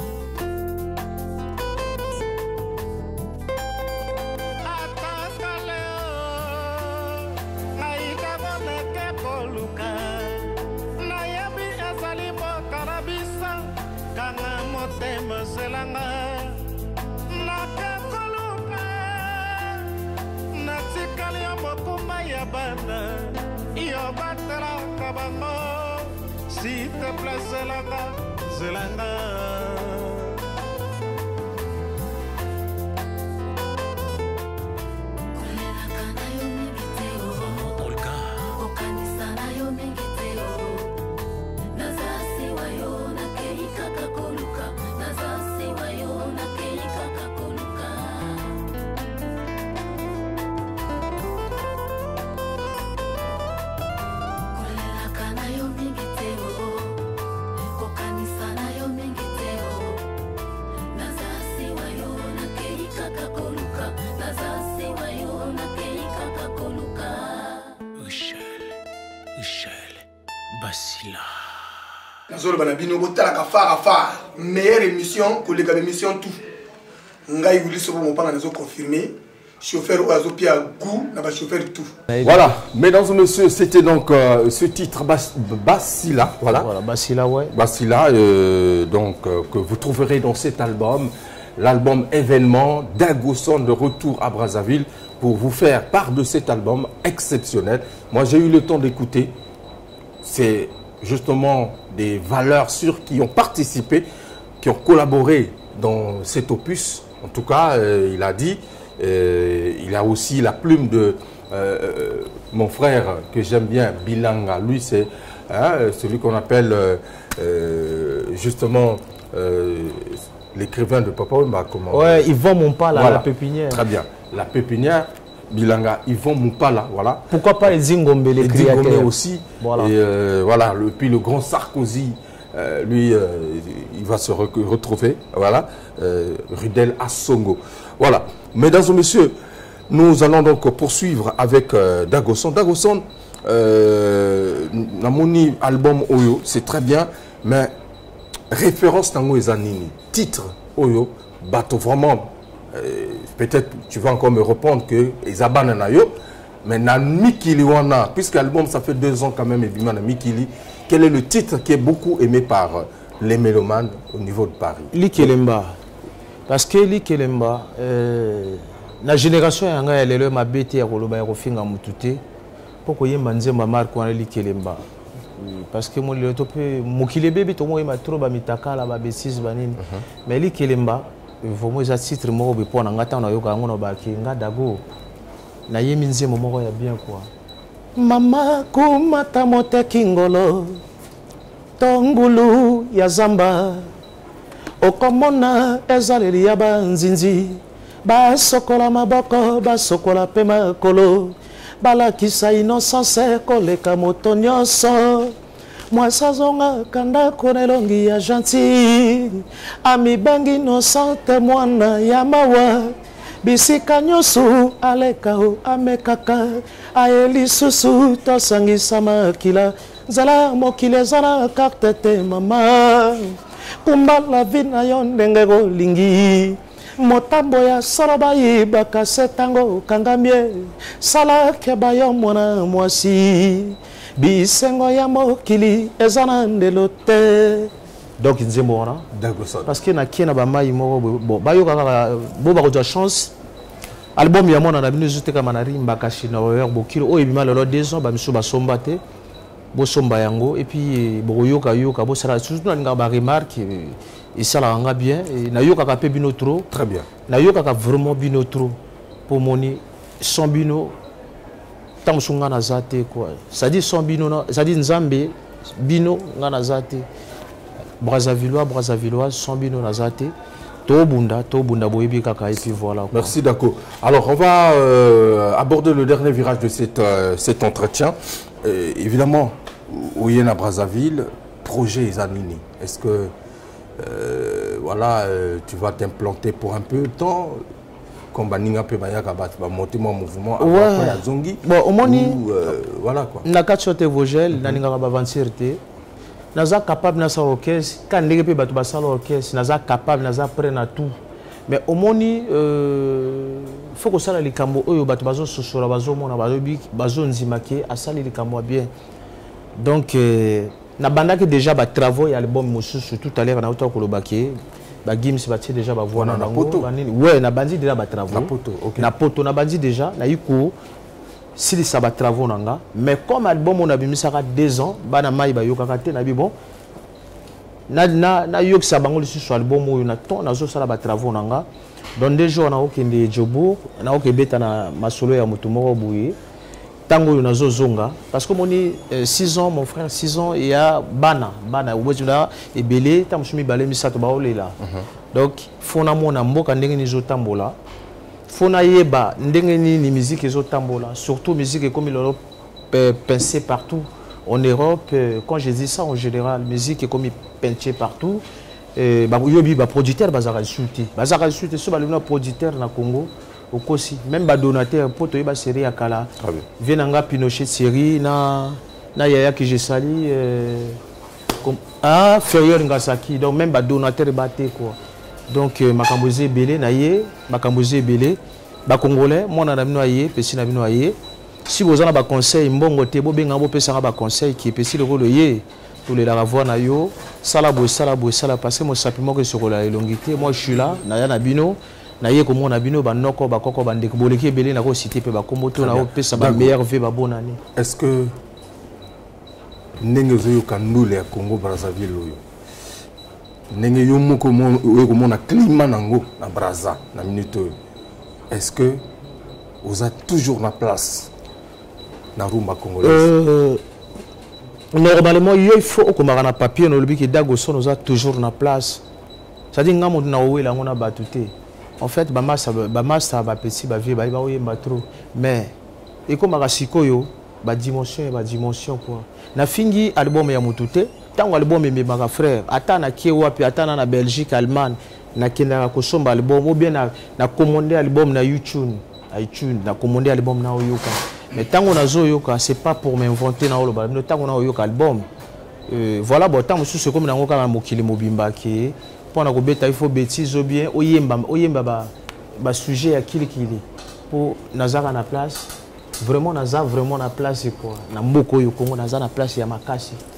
[SPEAKER 6] nayebi ezali mboka na bisa kanga motema zelanga nakekoluka natikali yo mokuma ya bana yo batelaka bango siteple zelanga
[SPEAKER 8] kolelaka na yo mingi te o
[SPEAKER 5] Olga
[SPEAKER 8] kokanisa na yo mingi te o nazasi wa yo nakei kaka koluka nazasi wa yo nakei kaka koluka kolelaka na yo mingi te o kokanisa na yo mingi te o nazasi wa yo nakei kaka koluka nazasi wa yo nakei kaka koluka
[SPEAKER 5] Michel Basila
[SPEAKER 4] nazoloba na bino botalaka phare meilleure émission koleka émission tout ngai uliso bo mopanga nazo confirmer chauffeur ou azopia goût na ba chauffeur tout.
[SPEAKER 2] Voilà, mesdames et messieurs, c'était donc ce titre Basila, voilà.
[SPEAKER 3] Voilà, Basila, ouais.
[SPEAKER 2] Basila, donc que vous trouverez dans cet album, l'album événement d'Agoson de retour à Brazzaville pour vous faire part de cet album exceptionnel. Moi, j'ai eu le temps d'écouter. C'est justement des valeurs sûres qui ont participé, qui ont collaboré dans cet opus. En tout cas, il a dit, il a aussi la plume de mon frère que j'aime bien, Bilanga. Lui, c'est celui qu'on appelle justement l'écrivain de Papa Wemba.
[SPEAKER 3] Ouais, Yvon Mompala,
[SPEAKER 2] voilà.
[SPEAKER 3] La Pépinière.
[SPEAKER 2] Très bien. La Pépinière, Bilanga, Yvon Mompala, voilà.
[SPEAKER 3] Pourquoi pas Zingombe, les créateurs
[SPEAKER 2] aussi.
[SPEAKER 3] Voilà.
[SPEAKER 2] Et voilà, puis le grand Sarkozy, lui, il va se retrouver, voilà, Rudel Assongo. Voilà. Mesdames et messieurs, nous allons donc poursuivre avec Dagoson. Dagoson, Namoni album Oyo, c'est très bien, mais référence Tango Ezanini, titre Oyo, bateau vraiment, peut-être tu vas encore me répondre que Ezabana Nayo, mais na Mikili Wana, puisque l'album ça fait 2 ans quand même, et Bimana Mikili, quel est le titre qui est beaucoup aimé par les mélomanes au niveau de Paris?
[SPEAKER 3] Likelemba. Parce que Likelemba, la génération yanga elle ma bête ya koloba ya kofinga mutute poko yemba nzemba marko na Likelemba. Parce que moi le topé mokile bébé to moi ma trop ba mitaka la ba bêtise banini. Mais Likelemba vraiment za titre moko be pona ngata na yoka ngono ba ki ngadago. Na yemi nzembo moko ya bien quoi. Mama kumata mote kingolo tongulu ya zamba okomona ezaleli ya banzinzi basokola maboko basokola pe makolo balakisa innocence koleka moto nyonso mwasazonga kanda konelongi ya gentil amibangi innocente mwana ya mawa bisika nyonso alekao amekaka aeli susu tosangisa makila nzala mokili eza na karte te mama kumbala vi na yo ndenge kolingi motambo ya solo bayibaka se ntango okangambie salake bayo mwana mwasi bisengo ya mokili eza na ndelo te. Donc nzembo wana parce que nakie na bamai moko bayokaka bo bakozwa chance album ya mwana na bino ezoteka manari mbaka chinois bokilo oyo ebima lelo 2 ans bamiso basomba te bosomba yango et puis boyoka yoka bosala surtout na ba remarque et ça la rend bien et na yoka ka pe bino trop
[SPEAKER 2] très bien
[SPEAKER 3] na yoka ka vraiment bino trop pour moni son bino tam sunga na zate quoi ça dit son bino ça dit nzambe bino ngana zate Brazzavillois son bino na zate Tobunda boyebi kaka et puis voilà quoi.
[SPEAKER 2] Merci Dako. Alors on va aborder le dernier virage de cet entretien. Évidemment, Oyena Brazzaville, projet Zanini. Est-ce que voilà, tu vas t'implanter pour un peu de temps comme Baninga Pebayaka va monter mon mouvement après la Zongi?
[SPEAKER 3] Bon, au moins,
[SPEAKER 2] voilà quoi.
[SPEAKER 3] Nakachote Vogel, Naninga va avancer. Naza capable na sa orchestre quand ndenge pe batu basala orchestre naza capable naza prêt na tout mais au moni faut que ça la likambo oyo batu bazo sosora bazo mona bazo nzimake asali likambo bien donc na banda que déjà ba travaux ya album mosusu tout à l'heure na auto kolobaki ba gims ba déjà ba voix na bango banini ouais na bandi déjà ba travaux na poto na bandi déjà na yiko si ça va travaux nanga mais comme album on a mis ça 2 ans bana mai ba yoka te na bi bon na yok sa bango sur album on a ton na zo ça ba travaux nanga dans 2 jours na okende Jobour na okebeta na masolo ya mutu moko buye tango na zo zonga parce que moni 6 ans mon frère 6 ans il y a bana obozula ebele tamusumi balé misato ba olela donc fona mona mboka ndenge ni zo tambola fona yeba ndenge ni musique ezotambola surtout musique comme il est pincé partout en Europe quand je dis ça en général musique est comme pincé partout ba yobi ba producteur bazaka insulté so ba le producteur na Congo okosi même ba donateur poto yeba série ya kala venanga Pinochet série na yaya que je sali comme Ferrier Ngasaki donc même ba donateur baté quoi. Donc makamboze belé naye makamboze belé ba congolais mon na bino aye pesi na bino aye si vous avez ba conseil mbongo te bo benga bo pesa ba conseil qui pesi le rôle yé tous les la voir na yo sala parce que moi simplement que sur la longité moi je suis là na ya na bino naye ko mon na bino ba noko ba koko ba ndeko boleki belé na ko cité pe ba komoto na o pesa ba meilleur vie ba bonne année.
[SPEAKER 2] Est-ce que ndenge zo kanule ya Congo Brazzaville loyo ndenge yo moko mona climat nango na Brazza na minute est-ce que vous êtes toujours na place na rumba congolaise?
[SPEAKER 3] Normalement il faut que na papier no lobi ki Dagoson nous a toujours na place ça dit ngamo na wela ngona batute en fait ba massa ba petit ba vieux ba oyemba trop mais et comme rasikoyo ba dimension quoi na fingi album ya mutute tango album ememaka frère ata na kie wapi ata na Belgique Allemagne na kenda kosomba album ou bien na commander album na iTunes na commander album na oyoka mais tango nazo yoka c'est pas pour m'inventer na oloba mais tango na oyoka album voilà bon tango sous comme na ngoka na mokili mobimba ki pour na kobeta il faut bêtise ou bien oyemba ba sujet ya kilikili pour nazaka na place vraiment naza vraiment na place quoi na mboko yo Congo naza na place ya makasi.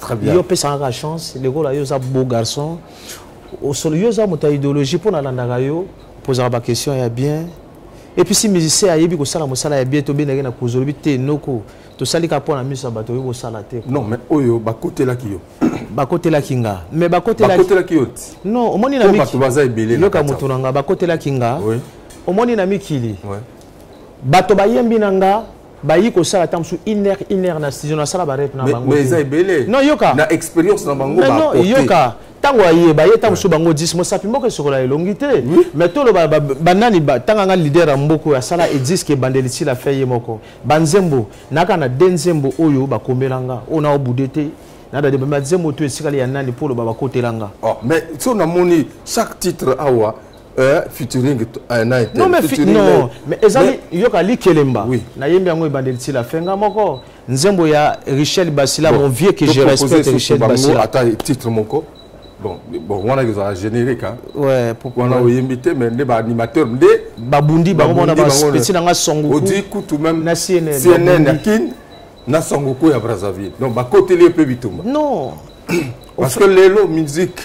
[SPEAKER 2] Très bien.
[SPEAKER 3] Yo pesa la chance, le gars là yo za beau garçon. Au sol yo za mota idéologie pour na landaka yo, poser la question ya bien. Et puis si musicien ayebi ko sala mosala ya bien to bien na kozolobi te noko, to sali ka pona misa bato yo sala te.
[SPEAKER 2] Non, mais oyo ba côté la ki yo.
[SPEAKER 3] Ba côté la kinga. Mais ba côté
[SPEAKER 2] la ki yo.
[SPEAKER 3] Non, au moni na miki.
[SPEAKER 2] Bato baza ebele.
[SPEAKER 3] Yo ka mutunanga ba côté la kinga.
[SPEAKER 2] Oui.
[SPEAKER 3] Au moni na mikili.
[SPEAKER 2] Ouais.
[SPEAKER 3] Bato bayembi nanga. Bayi ko sala tam su iner na studio na sala ba rep na bango.
[SPEAKER 2] Mais ça ebele.
[SPEAKER 3] Non yoka.
[SPEAKER 2] Na expérience na bango ba.
[SPEAKER 3] Non yoka. Tango aye ba yetam su bango 10 mo sapi moko sokola elongité. Mais to lo banani ba tanga leader mboko ya sala e disque bandeliti la feye moko. Banzembo naka na denzembo oyo ba komelanga. Ona obudete. Nada de ba nzembo to esikali ya nani pour lo ba kotelanga.
[SPEAKER 2] Oh mais so na moni chaque titre awa featuring
[SPEAKER 3] non mais ezali yoka likelemba na yembi yango ebandeliti la fenga moko nzembo ya Richel Basila mon vieux que je respecte Richel Basila
[SPEAKER 2] attends titre moko bon on a un générique hein
[SPEAKER 3] ouais pourquoi
[SPEAKER 2] on a invité mais ne ba animateur nde
[SPEAKER 3] babundi ba mona ba petit na songo
[SPEAKER 2] au dit coup tout même
[SPEAKER 3] na
[SPEAKER 2] CNN yakin na songo ko ya Brazzaville donc ba côté les peu bituma
[SPEAKER 3] non
[SPEAKER 2] parce que lelo musique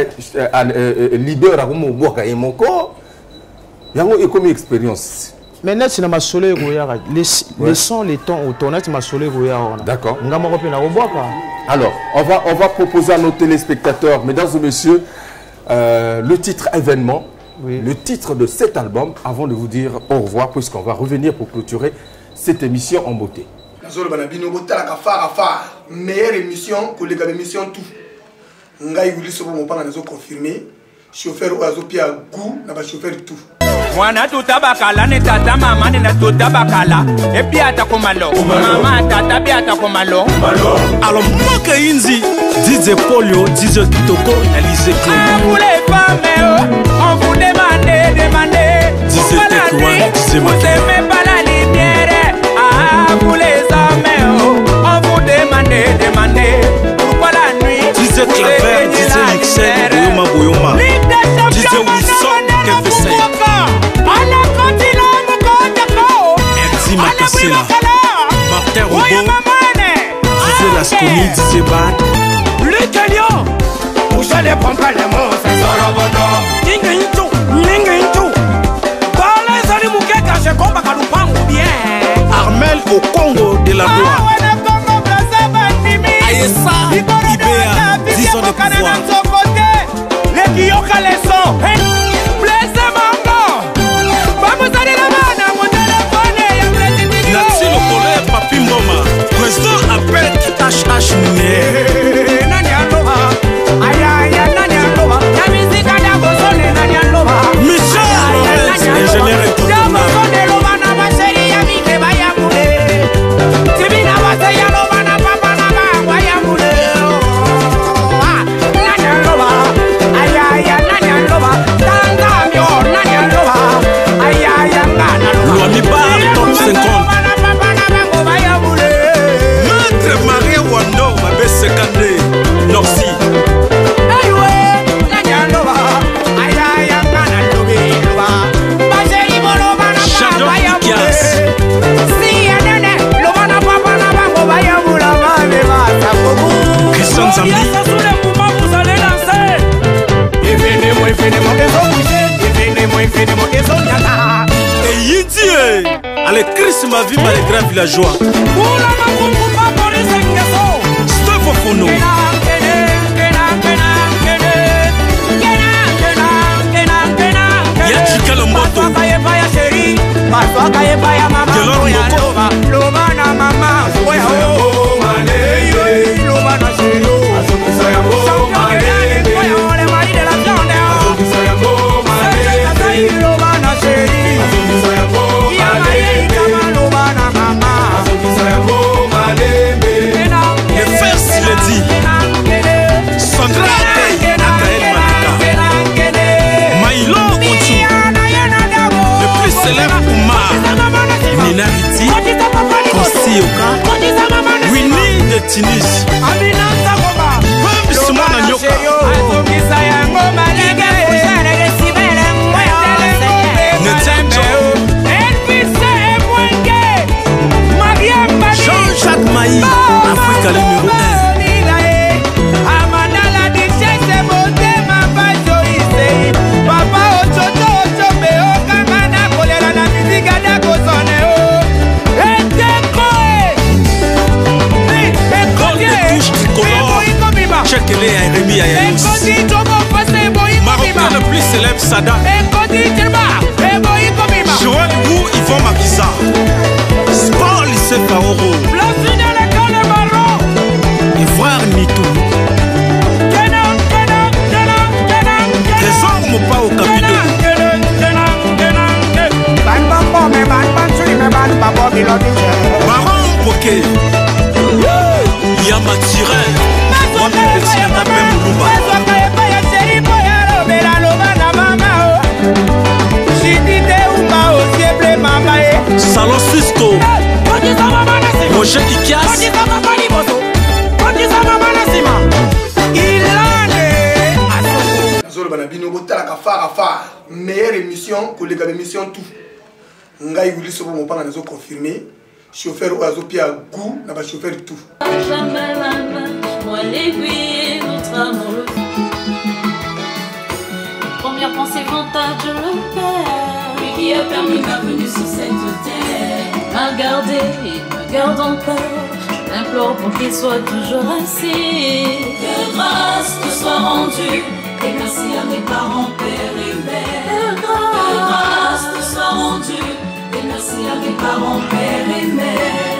[SPEAKER 2] leader à comme boka et moko yango et comme expérience
[SPEAKER 3] maintenant c'est na masole royara les sons les tons autour na masole royara
[SPEAKER 2] d'accord
[SPEAKER 3] ngama ko pena boka.
[SPEAKER 2] Alors on va proposer à nos téléspectateurs mesdames et messieurs le titre événement le titre de cet album avant de vous dire au revoir puisqu'on va revenir pour clôturer cette émission en beauté.
[SPEAKER 4] Nazolo banabino botala ka fara meilleure émission que les émissions tout. Ngai uliso bo mopanga nazo confirmer chauffeur oazo pia goût na ba chauffeur tout
[SPEAKER 1] mwana tutabakala ne tata mama ne tutabakala et puis atakomalo mama tata bi atakomalo
[SPEAKER 5] alors moka inzi DJ Polio DJ Kitoko na Lise Clem
[SPEAKER 1] vous les femmes on vous demande
[SPEAKER 5] DJ Tekwan DJ
[SPEAKER 1] vous aimez pas la lumière vous les hommes on vous demande pourquoi la nuit
[SPEAKER 5] DJ Claver, DJ Mixel, Boyoma, DJ Wilson, KFC, MC Makasela, Martin Roubaud, DJ Lasconi, DJ Bad,
[SPEAKER 1] l'Italien, où je ne prends pas les mots, c'est Sorobono, Ningintou, dans les animaux qui je combat à nous bien.
[SPEAKER 5] Armel au Congo de la Gloire. Aïssa, Ibea, 10 ans de pouvoir.
[SPEAKER 1] Les Kiyoka les sons. Blessé Mango. Vamos à la main, mon téléphone.
[SPEAKER 5] Natsi le colère, Papi Moma. Président appelle HH Mounet. Michel, ingénieur incontournable. Allez, Chris ma vie, les grands villageois. Stop au phono. Yachika Lomboto. Winnie de Tunis. Simona Nyoka. Jean-Jacques Maï, Africa numéro 1. Kaoro Ivoire Nito Trésor Mopao Capito Baron Poké Yama Tiren Wami Persina Tapé Moulumba Salon Cisco Roger Ikias
[SPEAKER 4] Nazolo Banabino Botalaka Farafar, meilleure émission que les émissions tout. Ngai Willy Sobo Mopanga nous a confirmé. Chauffeur Oazo Pia Gou, n'a pas chauffeur tout.
[SPEAKER 8] Jamais la main, moi l'aiguille et notre amour. Première pensée vantard, je le perds. Lui qui a permis ma venue sur cette terre. M'a gardé et me garde encore. Je l'implore pour qu'il soit toujours ainsi. Que grâce te soit rendue. Et merci à mes parents, père et mère. Que grâce te soit rendue. Et merci à mes parents, père et mère.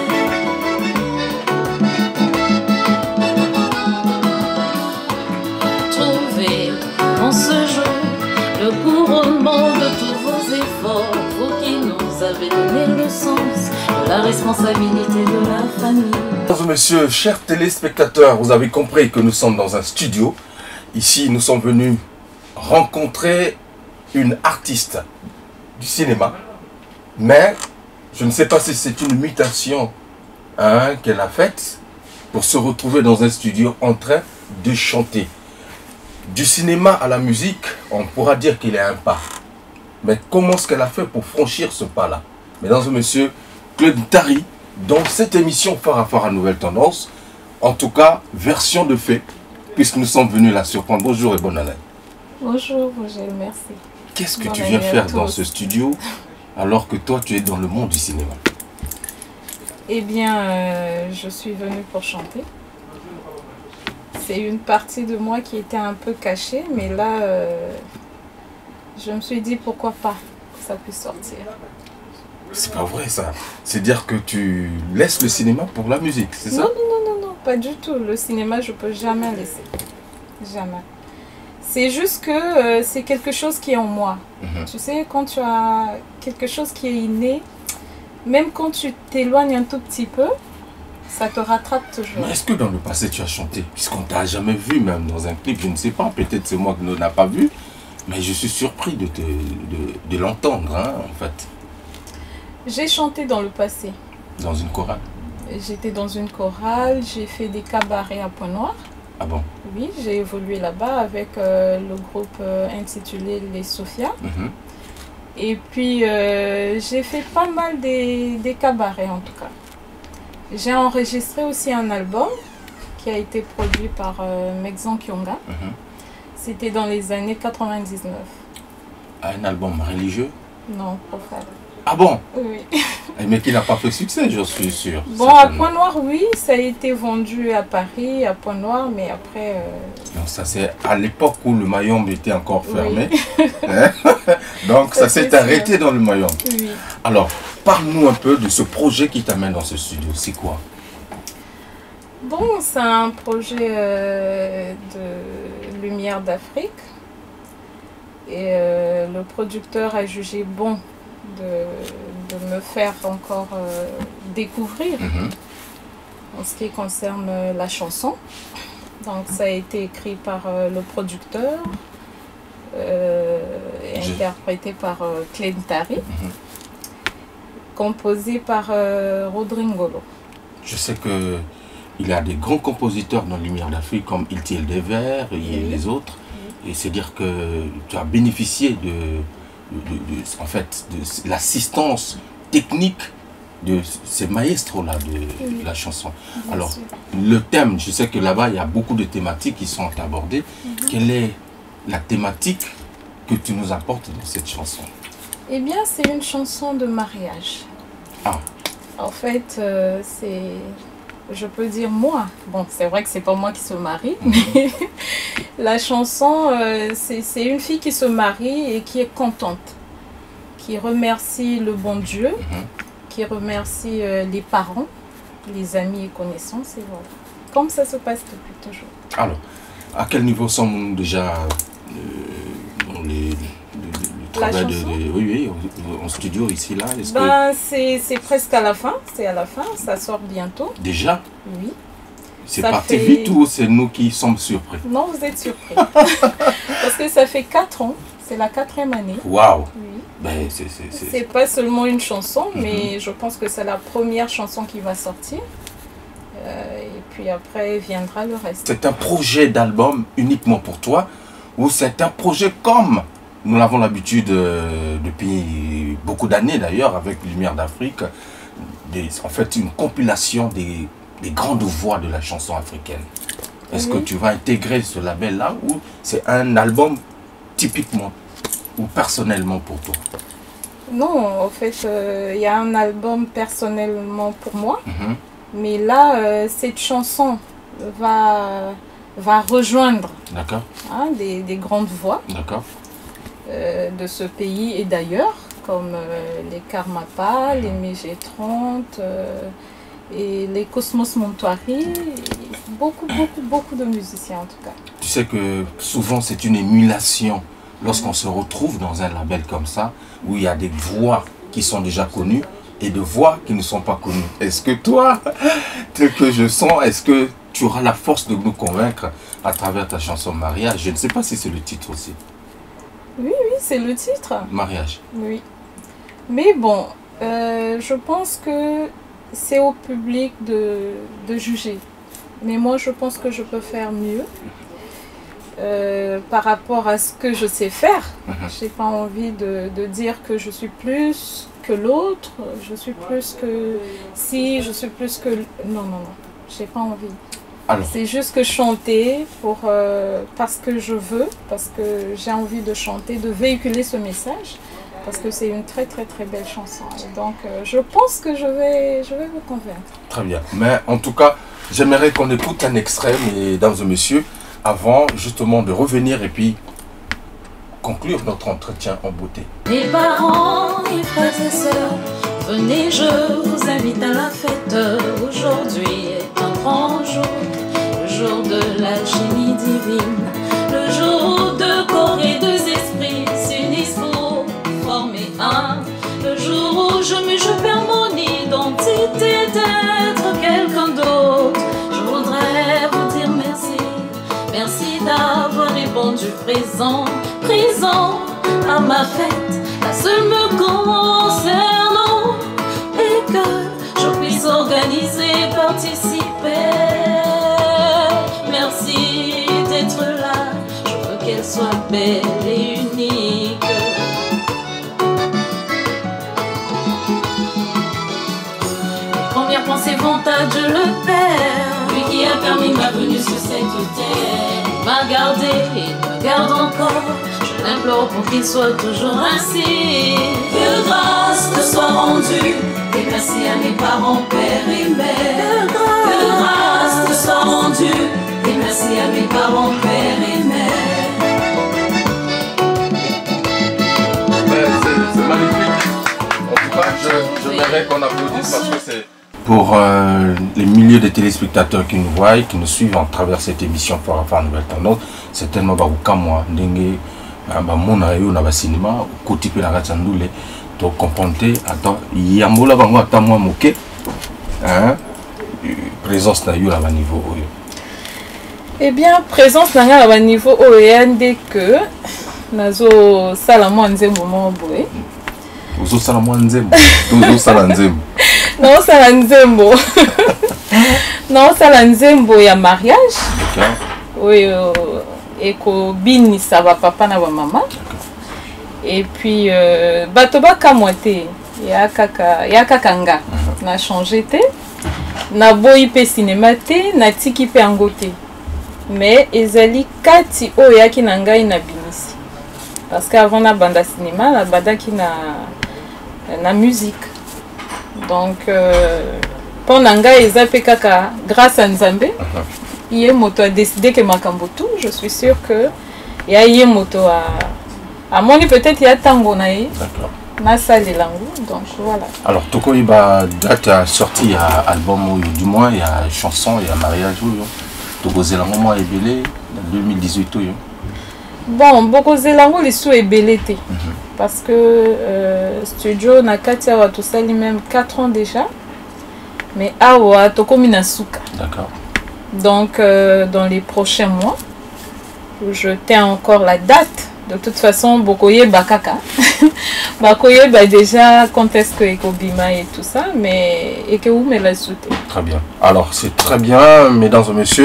[SPEAKER 8] Trouvez en ce jeu le couronnement de tous vos efforts. Vous qui nous avez donné le sens de la responsabilité de la famille.
[SPEAKER 2] Mesdames et messieurs, chers téléspectateurs, vous avez compris que nous sommes dans un studio. Ici, nous sommes venus rencontrer une artiste du cinéma. Mais je ne sais pas si c'est une mutation qu'elle a faite pour se retrouver dans un studio en train de chanter. Du cinéma à la musique, on pourra dire qu'il y a un pas. Mais comment est-ce qu'elle a fait pour franchir ce pas-là? Mesdames et messieurs, Claude Tari, dans cette émission Farafara Nouvelle Tendance, en tout cas, version de fait, puisque nous sommes venus la surprendre. Bonjour et bonne année.
[SPEAKER 9] Bonjour, Roger, merci.
[SPEAKER 2] Qu'est-ce que tu viens faire dans ce studio alors que toi, tu es dans le monde du cinéma?
[SPEAKER 9] Eh bien, je suis venue pour chanter. C'est une partie de moi qui était un peu cachée, mais là, je me suis dit pourquoi pas que ça puisse sortir.
[SPEAKER 2] C'est pas vrai ça. C'est dire que tu laisses le cinéma pour la musique, c'est ça?
[SPEAKER 9] Non, non, non, non, pas du tout. Le cinéma, je peux jamais laisser. Jamais. C'est juste que c'est quelque chose qui est en moi. Tu sais, quand tu as quelque chose qui est inné, même quand tu t'éloignes un tout petit peu, ça te rattrape toujours.
[SPEAKER 2] Mais est-ce que dans le passé tu as chanté? Puisqu'on t'a jamais vu, même dans un clip, je ne sais pas, peut-être c'est moi qui ne l'ai pas vu, mais je suis surpris de l'entendre, en fait.
[SPEAKER 9] J'ai chanté dans le passé.
[SPEAKER 2] Dans une chorale?
[SPEAKER 9] J'étais dans une chorale, j'ai fait des cabarets à Pointe-Noire.
[SPEAKER 2] Ah bon?
[SPEAKER 9] Oui, j'ai évolué là-bas avec le groupe intitulé Les Sophia. Et puis, j'ai fait pas mal des cabarets en tout cas. J'ai enregistré aussi un album qui a été produit par Mexan Kyonga. C'était dans les années 99.
[SPEAKER 2] Un album religieux?
[SPEAKER 9] Non, profane.
[SPEAKER 2] Ah bon?
[SPEAKER 9] Oui.
[SPEAKER 2] Mais qui n'a pas fait succès, je suis sûr.
[SPEAKER 9] Bon, à Pointe-Noire, oui, ça a été vendu à Paris, à Pointe-Noire, mais après...
[SPEAKER 2] Non, ça c'est à l'époque où le Mayombe était encore fermé.
[SPEAKER 9] Oui.
[SPEAKER 2] Donc ça s'est arrêté dans le Mayombe.
[SPEAKER 9] Oui.
[SPEAKER 2] Alors, parle-nous un peu de ce projet qui t'amène dans ce studio. C'est quoi?
[SPEAKER 9] Bon, c'est un projet de Lumière d'Afrique. Et le producteur a jugé bon de me faire encore découvrir en ce qui concerne la chanson. Donc ça a été écrit par le producteur, interprété par Claude Tari, composé par Rodringolo.
[SPEAKER 2] Je sais que il y a des grands compositeurs dans Lumière d'Afrique comme Iltiel Devers et les autres. Et c'est dire que tu as bénéficié en fait, de l'assistance technique de ces maestros-là de la chanson. Alors, le thème, je sais que là-bas, il y a beaucoup de thématiques qui sont abordées. Quelle est la thématique que tu nous apportes dans cette chanson?
[SPEAKER 9] Eh bien, c'est une chanson de mariage.
[SPEAKER 2] Ah.
[SPEAKER 9] En fait, c'est... Je peux dire moi. Bon, c'est vrai que c'est pas moi qui se marie, mais la chanson, c'est une fille qui se marie et qui est contente, qui remercie le bon Dieu, qui remercie les parents les amis et connaissances, et voilà. Comme ça se passe depuis toujours.
[SPEAKER 2] Alors, à quel niveau sommes-nous déjà dans le travail oui, en studio ici, là?
[SPEAKER 9] C'est presque à la fin, ça sort bientôt.
[SPEAKER 2] Déjà?
[SPEAKER 9] Oui.
[SPEAKER 2] C'est parti vite ou c'est nous qui sommes surpris?
[SPEAKER 9] Non, vous êtes surpris. Parce que ça fait 4 ans, c'est la 4e année.
[SPEAKER 2] Waouh!
[SPEAKER 9] Oui.
[SPEAKER 2] Ben,
[SPEAKER 9] c'est pas seulement une chanson, mais je pense que c'est la première chanson qui va sortir. Et puis après viendra le reste.
[SPEAKER 2] C'est un projet d'album uniquement pour toi ou c'est un projet comme nous l'avons l'habitude depuis beaucoup d'années d'ailleurs avec Lumière d'Afrique, en fait une compilation des grandes voix de la chanson africaine. Est-ce que tu vas intégrer ce label-là ou c'est un album typiquement ou personnellement pour toi?
[SPEAKER 9] Non, en fait, il y a un album personnellement pour moi. Mais là, cette chanson va rejoindre des grandes voix de ce pays et d'ailleurs, comme les Karmapa, les MG30 et les Cosmos Montoiri, beaucoup de musiciens en tout cas.
[SPEAKER 2] Tu sais que souvent c'est une émulation lorsqu'on se retrouve dans un label comme ça, où il y a des voix qui sont déjà connues, et de voix qui ne sont pas connues. Est-ce que toi, tel que je sens, est-ce que tu auras la force de nous convaincre à travers ta chanson Mariage? Je ne sais pas si c'est le titre aussi.
[SPEAKER 9] Oui, c'est le titre.
[SPEAKER 2] Mariage.
[SPEAKER 9] Oui. Mais bon, je pense que c'est au public de juger. Mais moi, je pense que je peux faire mieux. Par rapport à ce que je sais faire. Je n'ai pas envie de dire que je suis plus que l'autre, je suis plus que si, je suis plus que... Non, j'ai pas envie. C'est juste que chanter parce que je veux, parce que j'ai envie de chanter, de véhiculer ce message, parce que c'est une très belle chanson. Et donc je pense que je vais vous convaincre.
[SPEAKER 2] Très bien, mais en tout cas, j'aimerais qu'on écoute un extrait, mesdames et messieurs, avant justement de revenir et puis conclure notre entretien en beauté.
[SPEAKER 10] Les parents, les frères et sœurs, venez, je vous invite à la fête. Aujourd'hui est un grand jour, le jour de l'alchimie divine, le jour où 2 corps et 2 esprits s'unissent pour former un, le jour où je perds mon identité d'être quelqu'un d'autre. Je voudrais vous dire merci d'avoir répondu présent à ma fête, la seule me concernant, et que je puisse organiser, participer. Merci d'être là, je veux qu'elle soit belle et unique. Mes premières pensées vont à Dieu le Père, lui qui a permis ma venue sur cette terre. Il m'a gardé et me garde encore. Je l'implore pour qu'il soit toujours ainsi. Que grâce te soit rendue, et merci à mes parents, père et mère. Que grâce te soit rendue, et merci à mes parents, père et mère.
[SPEAKER 2] C'est magnifique. En tout cas, j'aimerais qu'on applaudisse parce que c'est... Pour les milliers de téléspectateurs qui nous voient, qui nous suivent à travers cette émission Farafara Nouvelle Tendance, c'est tellement moi ndenge mona yo na ba cinéma côté pe na katsandoule to comprendre attends yambola bango ata moi moke hein présence na yo na ba niveau oyo.
[SPEAKER 9] Eh bien présence na nga na ba niveau oyo ndé que nazo sala mo nzembo mo boye.
[SPEAKER 2] Ozo sala mo nzembo, ozo sala nzembo.
[SPEAKER 9] Non, ça la nzembo. Non, ça la nzembo ya mariage. Oui, et ko bini ça va papa na ba maman. Et puis batoba kamote ya kaka nga na changé té. Na boyi pe cinéma té, na tiki pe angote. Mais ezali kati o ya ki na ngai na binisi. Parce qu'avant na banda cinéma, na banda ki na musique. Donc, pendant que grâce à Nzambe, Moto a décidé que Makambotou, je suis sûre que il y a Moto à mon peut-être il y a Tango naï. Nasa Lango, donc voilà.
[SPEAKER 2] Alors, Toko Iba, tu as sorti un album, du moins, il y a chanson, il y a mariage, Toko Zelango, moi, et Belé, en 2018.
[SPEAKER 9] Bon, beaucoup Zelango, les sous est belé, parce que studio Nakatia a tout ça lui-même 4 ans déjà, mais Awa, Toko Minasuka.
[SPEAKER 2] D'accord.
[SPEAKER 9] Donc, dans les prochains mois, je tiens encore la date. De toute façon, Bokoye Bakaka. Bokoye déjà quand est-ce que Ekobima et tout ça, mais et que vous me la souhaitez.
[SPEAKER 2] Très bien. Alors, c'est très bien, mesdames et messieurs.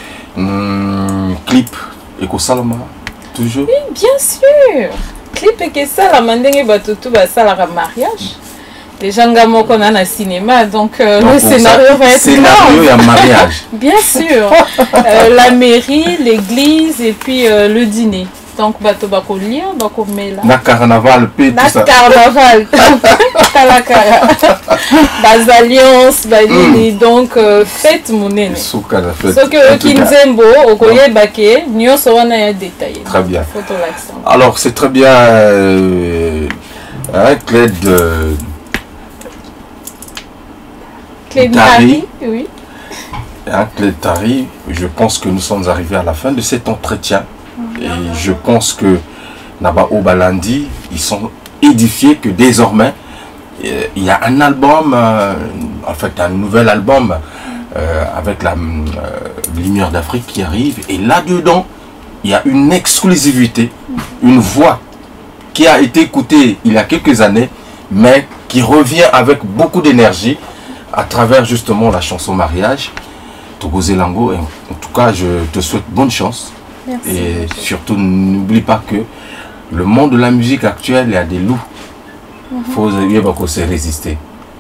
[SPEAKER 2] Clip Eko Salama, toujours.
[SPEAKER 9] Oui, bien sûr. Clip Eko Salama, ndenge batutu basala mariage. Déjà, on a un cinéma, donc le scénario va être
[SPEAKER 2] scénario et un mariage.
[SPEAKER 9] Bien sûr. La mairie, l'église et puis le dîner. Donc, bato bako lire, bako mela.
[SPEAKER 2] Na carnaval, tout ça.
[SPEAKER 9] Na carnaval. Talakara. Bas alliances, balini. Donc, fête monene.
[SPEAKER 2] Souka la fête.
[SPEAKER 9] Ce que Kinzembo, okoye bake, nyo sowana ya détaillé.
[SPEAKER 2] Très bien.
[SPEAKER 9] Photo l'accent.
[SPEAKER 2] Alors, c'est très bien. Clé de.
[SPEAKER 9] Clé de Tari, oui.
[SPEAKER 2] Clé de Tari, je pense que nous sommes arrivés à la fin de cet entretien. Et je pense que Naba Obalandi, ils sont édifiés que désormais, il y a un album, en fait un nouvel album avec la Lumière d'Afrique qui arrive. Et là-dedans, il y a une exclusivité, une voix qui a été écoutée il y a quelques années, mais qui revient avec beaucoup d'énergie à travers justement la chanson Mariage. Togo Zelango, et en tout cas, je te souhaite bonne chance.
[SPEAKER 9] Merci.
[SPEAKER 2] Et surtout, n'oublie pas que le monde de la musique actuelle, il y a des loups. Il faut se résister.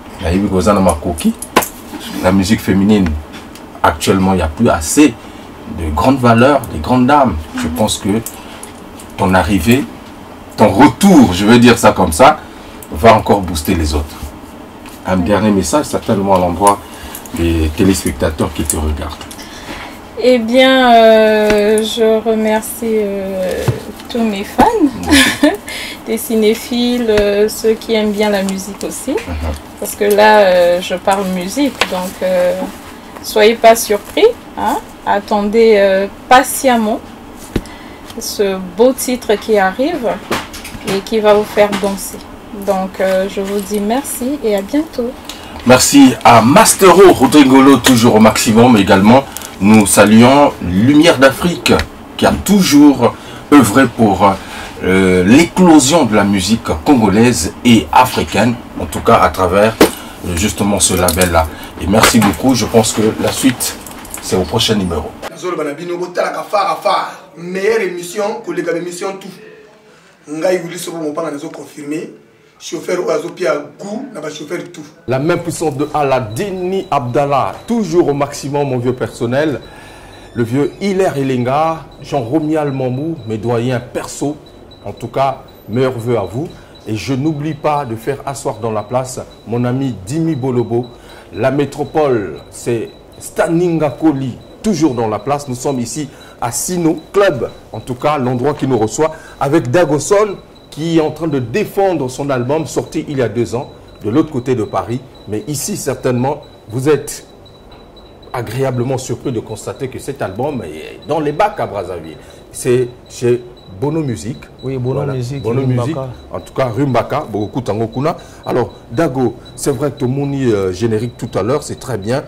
[SPEAKER 2] La musique féminine, actuellement, il n'y a plus assez de grandes valeurs, de grandes dames. Je pense que ton arrivée, ton retour, je veux dire ça comme ça, va encore booster les autres. Un dernier message, certainement à l'endroit des téléspectateurs qui te regardent.
[SPEAKER 9] Eh bien, je remercie tous mes fans, des cinéphiles, ceux qui aiment bien la musique aussi. Parce que là, je parle musique, donc soyez pas surpris. Hein? Attendez patiemment ce beau titre qui arrive et qui va vous faire danser. Donc, je vous dis merci et à bientôt.
[SPEAKER 2] Merci à Mastero Rodrigolo, toujours au maximum également. Nous saluons Lumière d'Afrique qui a toujours œuvré pour l'éclosion de la musique congolaise et africaine, en tout cas à travers justement ce label-là. Et merci beaucoup, je pense que la suite, c'est au prochain numéro.
[SPEAKER 4] Meilleure émission que les émissions tout. Ngai voulu se confirmer. Chauffeur Oazopia Gou, n'a pas chauffeur tout.
[SPEAKER 2] La main puissante de Aladini Abdallah, toujours au maximum, mon vieux personnel. Le vieux Hilaire Elenga, Jean-Romial Mamou, mes doyens perso. En tout cas, meilleurs vœux à vous. Et je n'oublie pas de faire asseoir dans la place mon ami Dimi Bolobo. La métropole, c'est Staninga Koli, toujours dans la place. Nous sommes ici à Sino Club, en tout cas, l'endroit qui nous reçoit, avec Dagoson, qui est en train de défendre son album sorti il y a 2 ans, de l'autre côté de Paris. Mais ici, certainement, vous êtes agréablement surpris de constater que cet album est dans les bacs à Brazzaville. C'est chez Bono Music.
[SPEAKER 3] Oui, Bono voilà. Music.
[SPEAKER 2] Bono Music, en tout cas, Rumbaka, beaucoup Tango Kuna. Alors, Dago, c'est vrai que ton moni générique tout à l'heure, c'est très bien.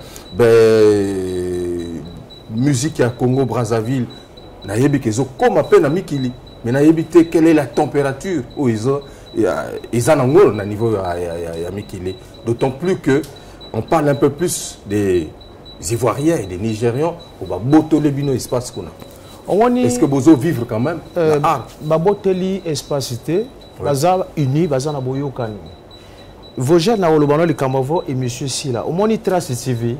[SPEAKER 2] Ben, musique à Congo, Brazzaville, nayebi kezo comme à peine à Mikili. Mais nayebi te quelle est la température où ils ont un niveau à Mikili. D'autant plus que on parle un peu plus des Ivoiriens et des Nigérians. On va botter les bino espace qu'on a. Est-ce que vous vivre quand même?
[SPEAKER 3] Baboteli espacité, baza uni, baza na boyokani. Voger na olobano le Kamavo et monsieur Sila. Au moins Trace TV.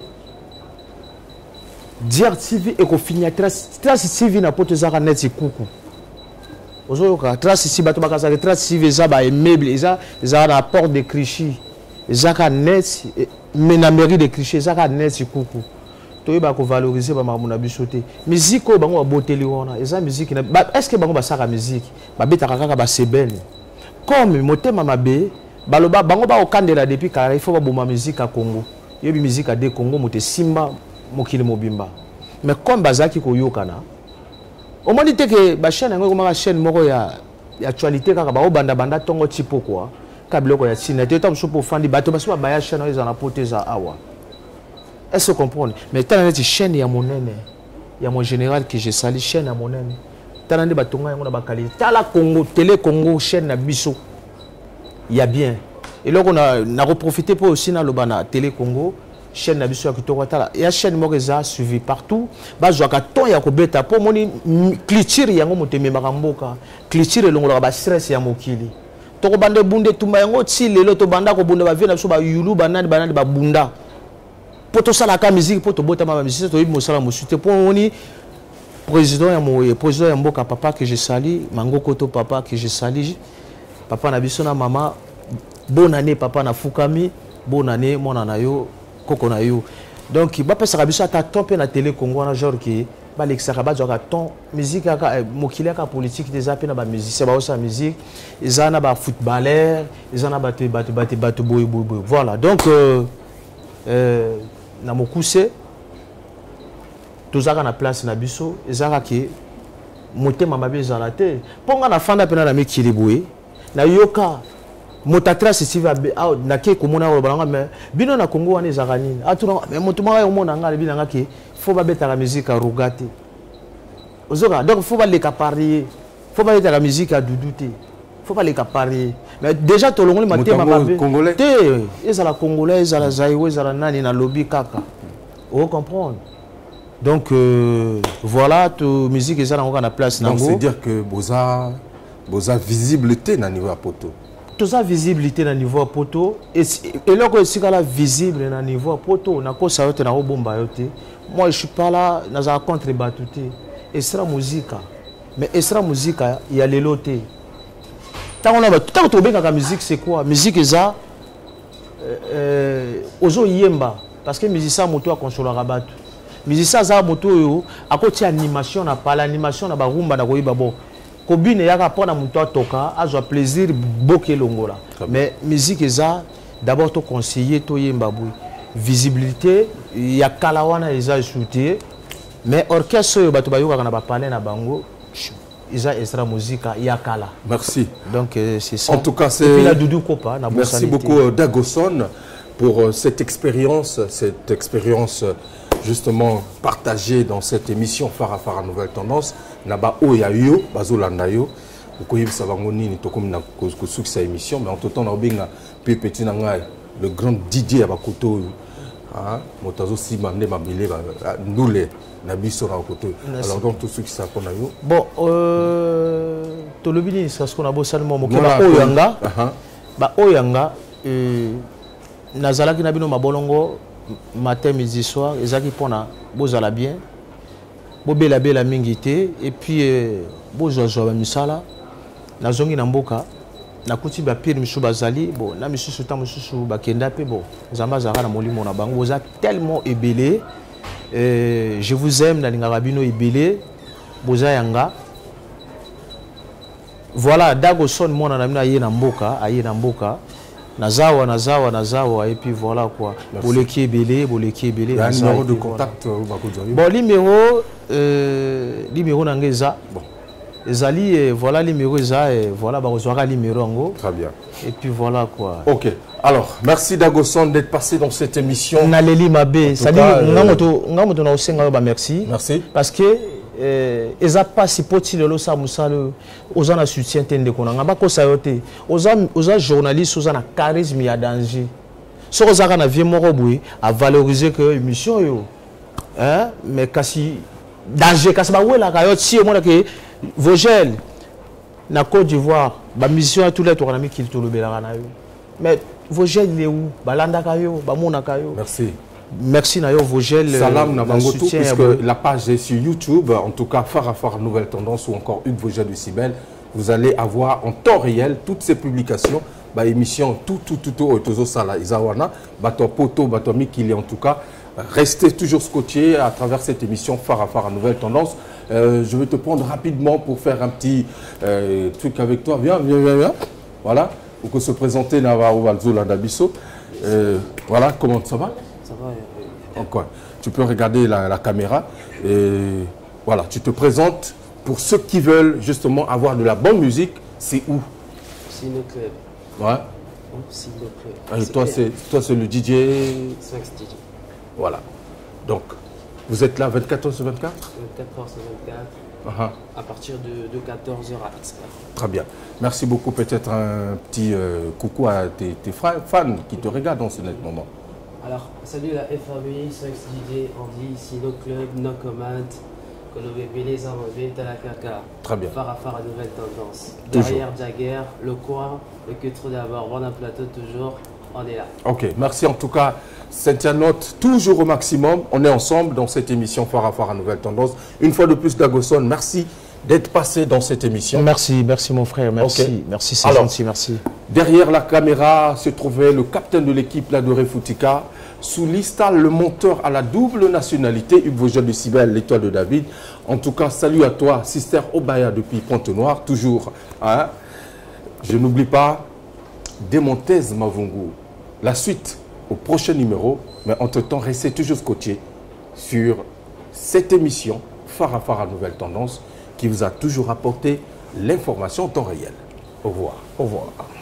[SPEAKER 3] Dire TV et qu'on finit Trace TV na pote zara net kuku. Ozoyoka Trace TV bato bakaza Trace TV za ba meuble za na porte de Clichy. Zaka net mais na mairie de Clichy zaka net kuku. Toyeba ko valoriser ba mamuna bisoté musique ko bango boteli wona eza musique est-ce que bango ba saka musique ba betaka kaka ba sebel comme motema mabe baloba bango ba okandela depuis kala il faut ba boma musique à Congo yebi musique à de Congo mote simba mokili mobimba mais comme bazaki ko yokana au moins dit que ba chaîne ngo ma chaîne moko ya actualité kaka ba obanda banda tongo tipo quoi kabiloko ya sina te tam so pour fandi bato baso ba ya chaîne ils en apoteza awa est-ce que vous comprenez mais tant une chaîne ya monene ya mon général que je sali chaîne ya monene tant de batonga yango na bakali tala Congo télé Congo chaîne na biso ya bien et là on a reprofité pour aussi na lobana télé Congo chaîne na biso ya kitoko tala ya chaîne moko za suivi partout ba zwaka ton ya ko beta po moni culture yango moteme makamboka culture longola ba stress ya mokili to ko bande bunde tumba yango ti lelo to banda ko bunda ba vina biso ba yulu banani ba bunda poto sala ka musique poto bota ma musique to ibo sala musute po moni président ya mboka papa que je sali mango koto papa que je sali papa na biso na mama bonne année papa na fukami bonne année mona na yo koko na yo donc ba pesa biso ata tompe na télé Congo na genre qui ba l'extra ba joka ton musique aka mokili aka politique des apena ba musicien ba osa musique ezana ba footballeur ezana ba boy voilà donc na mokuse tozaka na place na biso ezaka ki motema mabe ezala te ponga na fanda pena na mikili boye na yoka motatra sisiva na ke komona ko balanga mais bino na Congo wana ezaka nini atuna mais motuma yo mona ngala bilanga ki faut ba beta la musique à rugate ozoka donc faut ba les parier faut ba beta la musique à doudouté faut pas les parier mais déjà to longoli matema mabe te ezala congolais ezala zaïwe ezala nani na lobby kaka on comprendre. Donc voilà, toute musique est dans la place.
[SPEAKER 2] Donc c'est dire que boza visibilité dans niveau à poto.
[SPEAKER 3] Tout ça visibilité dans niveau à poto et là que c'est la visible dans niveau à poto, na ko ça yote na bomba yote. Moi je suis pas là dans un contre batouté. Extra musique. Mais extra musique il y a les lotés. Tant on a tant to benga musique c'est quoi? Musique ça ozo yemba parce que musique ça moto a consoler rabat. Musicien za moto yo akoti animation na pala animation na barumba na koyiba bon kobine yaka pona moto toka azwa plaisir boke longola mais musique eza d'abord to conseiller to yemba boui visibilité ya kalawana eza shooter mais orchestre yo bato bayoka na ba pale na bango eza extra musique ya kala.
[SPEAKER 2] Merci.
[SPEAKER 3] Donc c'est ça.
[SPEAKER 2] En tout cas c'est
[SPEAKER 3] et puis la Doudou Kopa na
[SPEAKER 2] merci beaucoup Dagoson pour cette expérience justement partagé dans cette émission Farafara Nouvelle Tendance. Naba oya yo bazolanda yo ukoyib savangoni ni tokomi na succès émission mais en tout temps na benga pe petit na ngai le grand Didier Abakoto hein motazo simande mabile ndule na biso na koto. Alors donc tout ce qui ça kona yo
[SPEAKER 3] bon to lobini ça ce qu'on a bossé mo ba oyanga ba oyanga nazalaki na bino mabolongo matin midi soir ezaki pona bozala bien bobela bela mingité et puis bozozo misala nazongi na mboka nakuti ba pire misu bazali bon na misu suta misu bakenda pe bon zamba zara na molimo na bango oza tellement ebelé je vous aime na lingaka bino ebelé boza yanga voilà Dagoson mona na mina ye na mboka aye na mboka nazawa et puis voilà quoi. Boleki ebele.
[SPEAKER 2] Un numéro de contact
[SPEAKER 3] bon numéro nangeza bon ezali voilà numéro eza voilà ba kozwaka numéro ngo
[SPEAKER 2] très bien
[SPEAKER 3] et puis voilà quoi.
[SPEAKER 2] OK alors merci Dagoson d'être passé dans cette émission
[SPEAKER 3] na leli mabe ça dit ngamoto na osenga ba merci parce que eza pas si poti lelo sa musalo oza na soutien tende konanga ba ko sayote oza journaliste oza na charisme ya danger so oza kana vie moko boui à valoriser que émission yo hein mais kasi danger kasi ba wela ka yo ti mo na ke Vogel na Côte d'Ivoire ba mission tous les tournaments qu'il to lobela na yo mais Vogel il est où balanda ka yo ba mona ka yo merci Nayo Vogel.
[SPEAKER 2] Salam Nabangoto, puisque la page est sur YouTube, en tout cas Farafara Nouvelle Tendance ou encore Hugues Vogel de Cibel. Vous allez avoir en temps réel toutes ces publications, bah, émissions, tout, Otozo Sala, Isawana, Bato Poto, Bato Mikili en tout cas. Restez toujours scotchés à travers cette émission Farafara Nouvelle Tendance. Je vais te prendre rapidement pour faire un petit truc avec toi. Viens. Voilà, pour que se présenter Navarro Valzola d'Abisso. Voilà, comment ça va?
[SPEAKER 11] Ça va.
[SPEAKER 2] Quoi. Tu peux regarder la caméra et voilà, tu te présentes pour ceux qui veulent justement avoir de la bonne musique. C'est où?
[SPEAKER 11] Sino Club.
[SPEAKER 2] Ouais.
[SPEAKER 11] Sino Club.
[SPEAKER 2] Et toi, c'est le DJ.
[SPEAKER 11] Swax DJ.
[SPEAKER 2] Voilà. Donc, vous êtes là 24h sur 24?
[SPEAKER 11] 24h sur 24. À partir de 14h à Expert.
[SPEAKER 2] Très bien. Merci beaucoup. Peut-être un petit coucou à tes fans qui te regardent dans ce moment.
[SPEAKER 11] Alors, salut la FAB, Swax DJ, Andy, Sino Club, No Command, Kolové Bélé, Zamové, Talakaka.
[SPEAKER 2] Très bien.
[SPEAKER 11] Farafara, nouvelle tendance.
[SPEAKER 2] Toujours.
[SPEAKER 11] Derrière Jagger, le coin, le Cutro d'abord, Bon Plateau, toujours, on est là.
[SPEAKER 2] Ok, merci en tout cas. Cynthia Note, toujours au maximum. On est ensemble dans cette émission Farafara Nouvelle Tendance. Une fois de plus, Dagoson, merci d'être passé dans cette émission.
[SPEAKER 3] Merci mon frère, merci.
[SPEAKER 2] Okay.
[SPEAKER 3] Merci, c'est gentil, merci.
[SPEAKER 2] Derrière la caméra se trouvait le capitaine de l'équipe, Ladoré Foutika. Sous l'Istal, le monteur à la double nationalité, Hugues Vogel de Cibel, l'étoile de David. En tout cas, salut à toi, Sister Obaya depuis Pointe-Noire, toujours. Hein? Je n'oublie pas Demontez Mavungu. La suite au prochain numéro, mais entre-temps, restez toujours scotchés sur cette émission Farafara Nouvelle Tendance qui vous a toujours apporté l'information en temps réel. Au revoir.
[SPEAKER 3] Au revoir.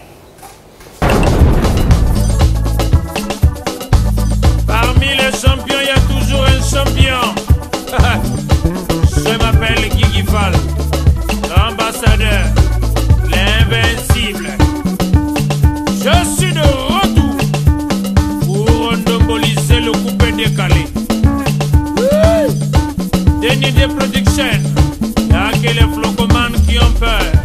[SPEAKER 12] Parmi les champions, il y a toujours un champion. Je m'appelle Guigui Fall, l'ambassadeur, l'invincible. Je suis de retour pour endomboliser le coupé décalé. Denis de Production, il y a que les flocomanes qui ont peur.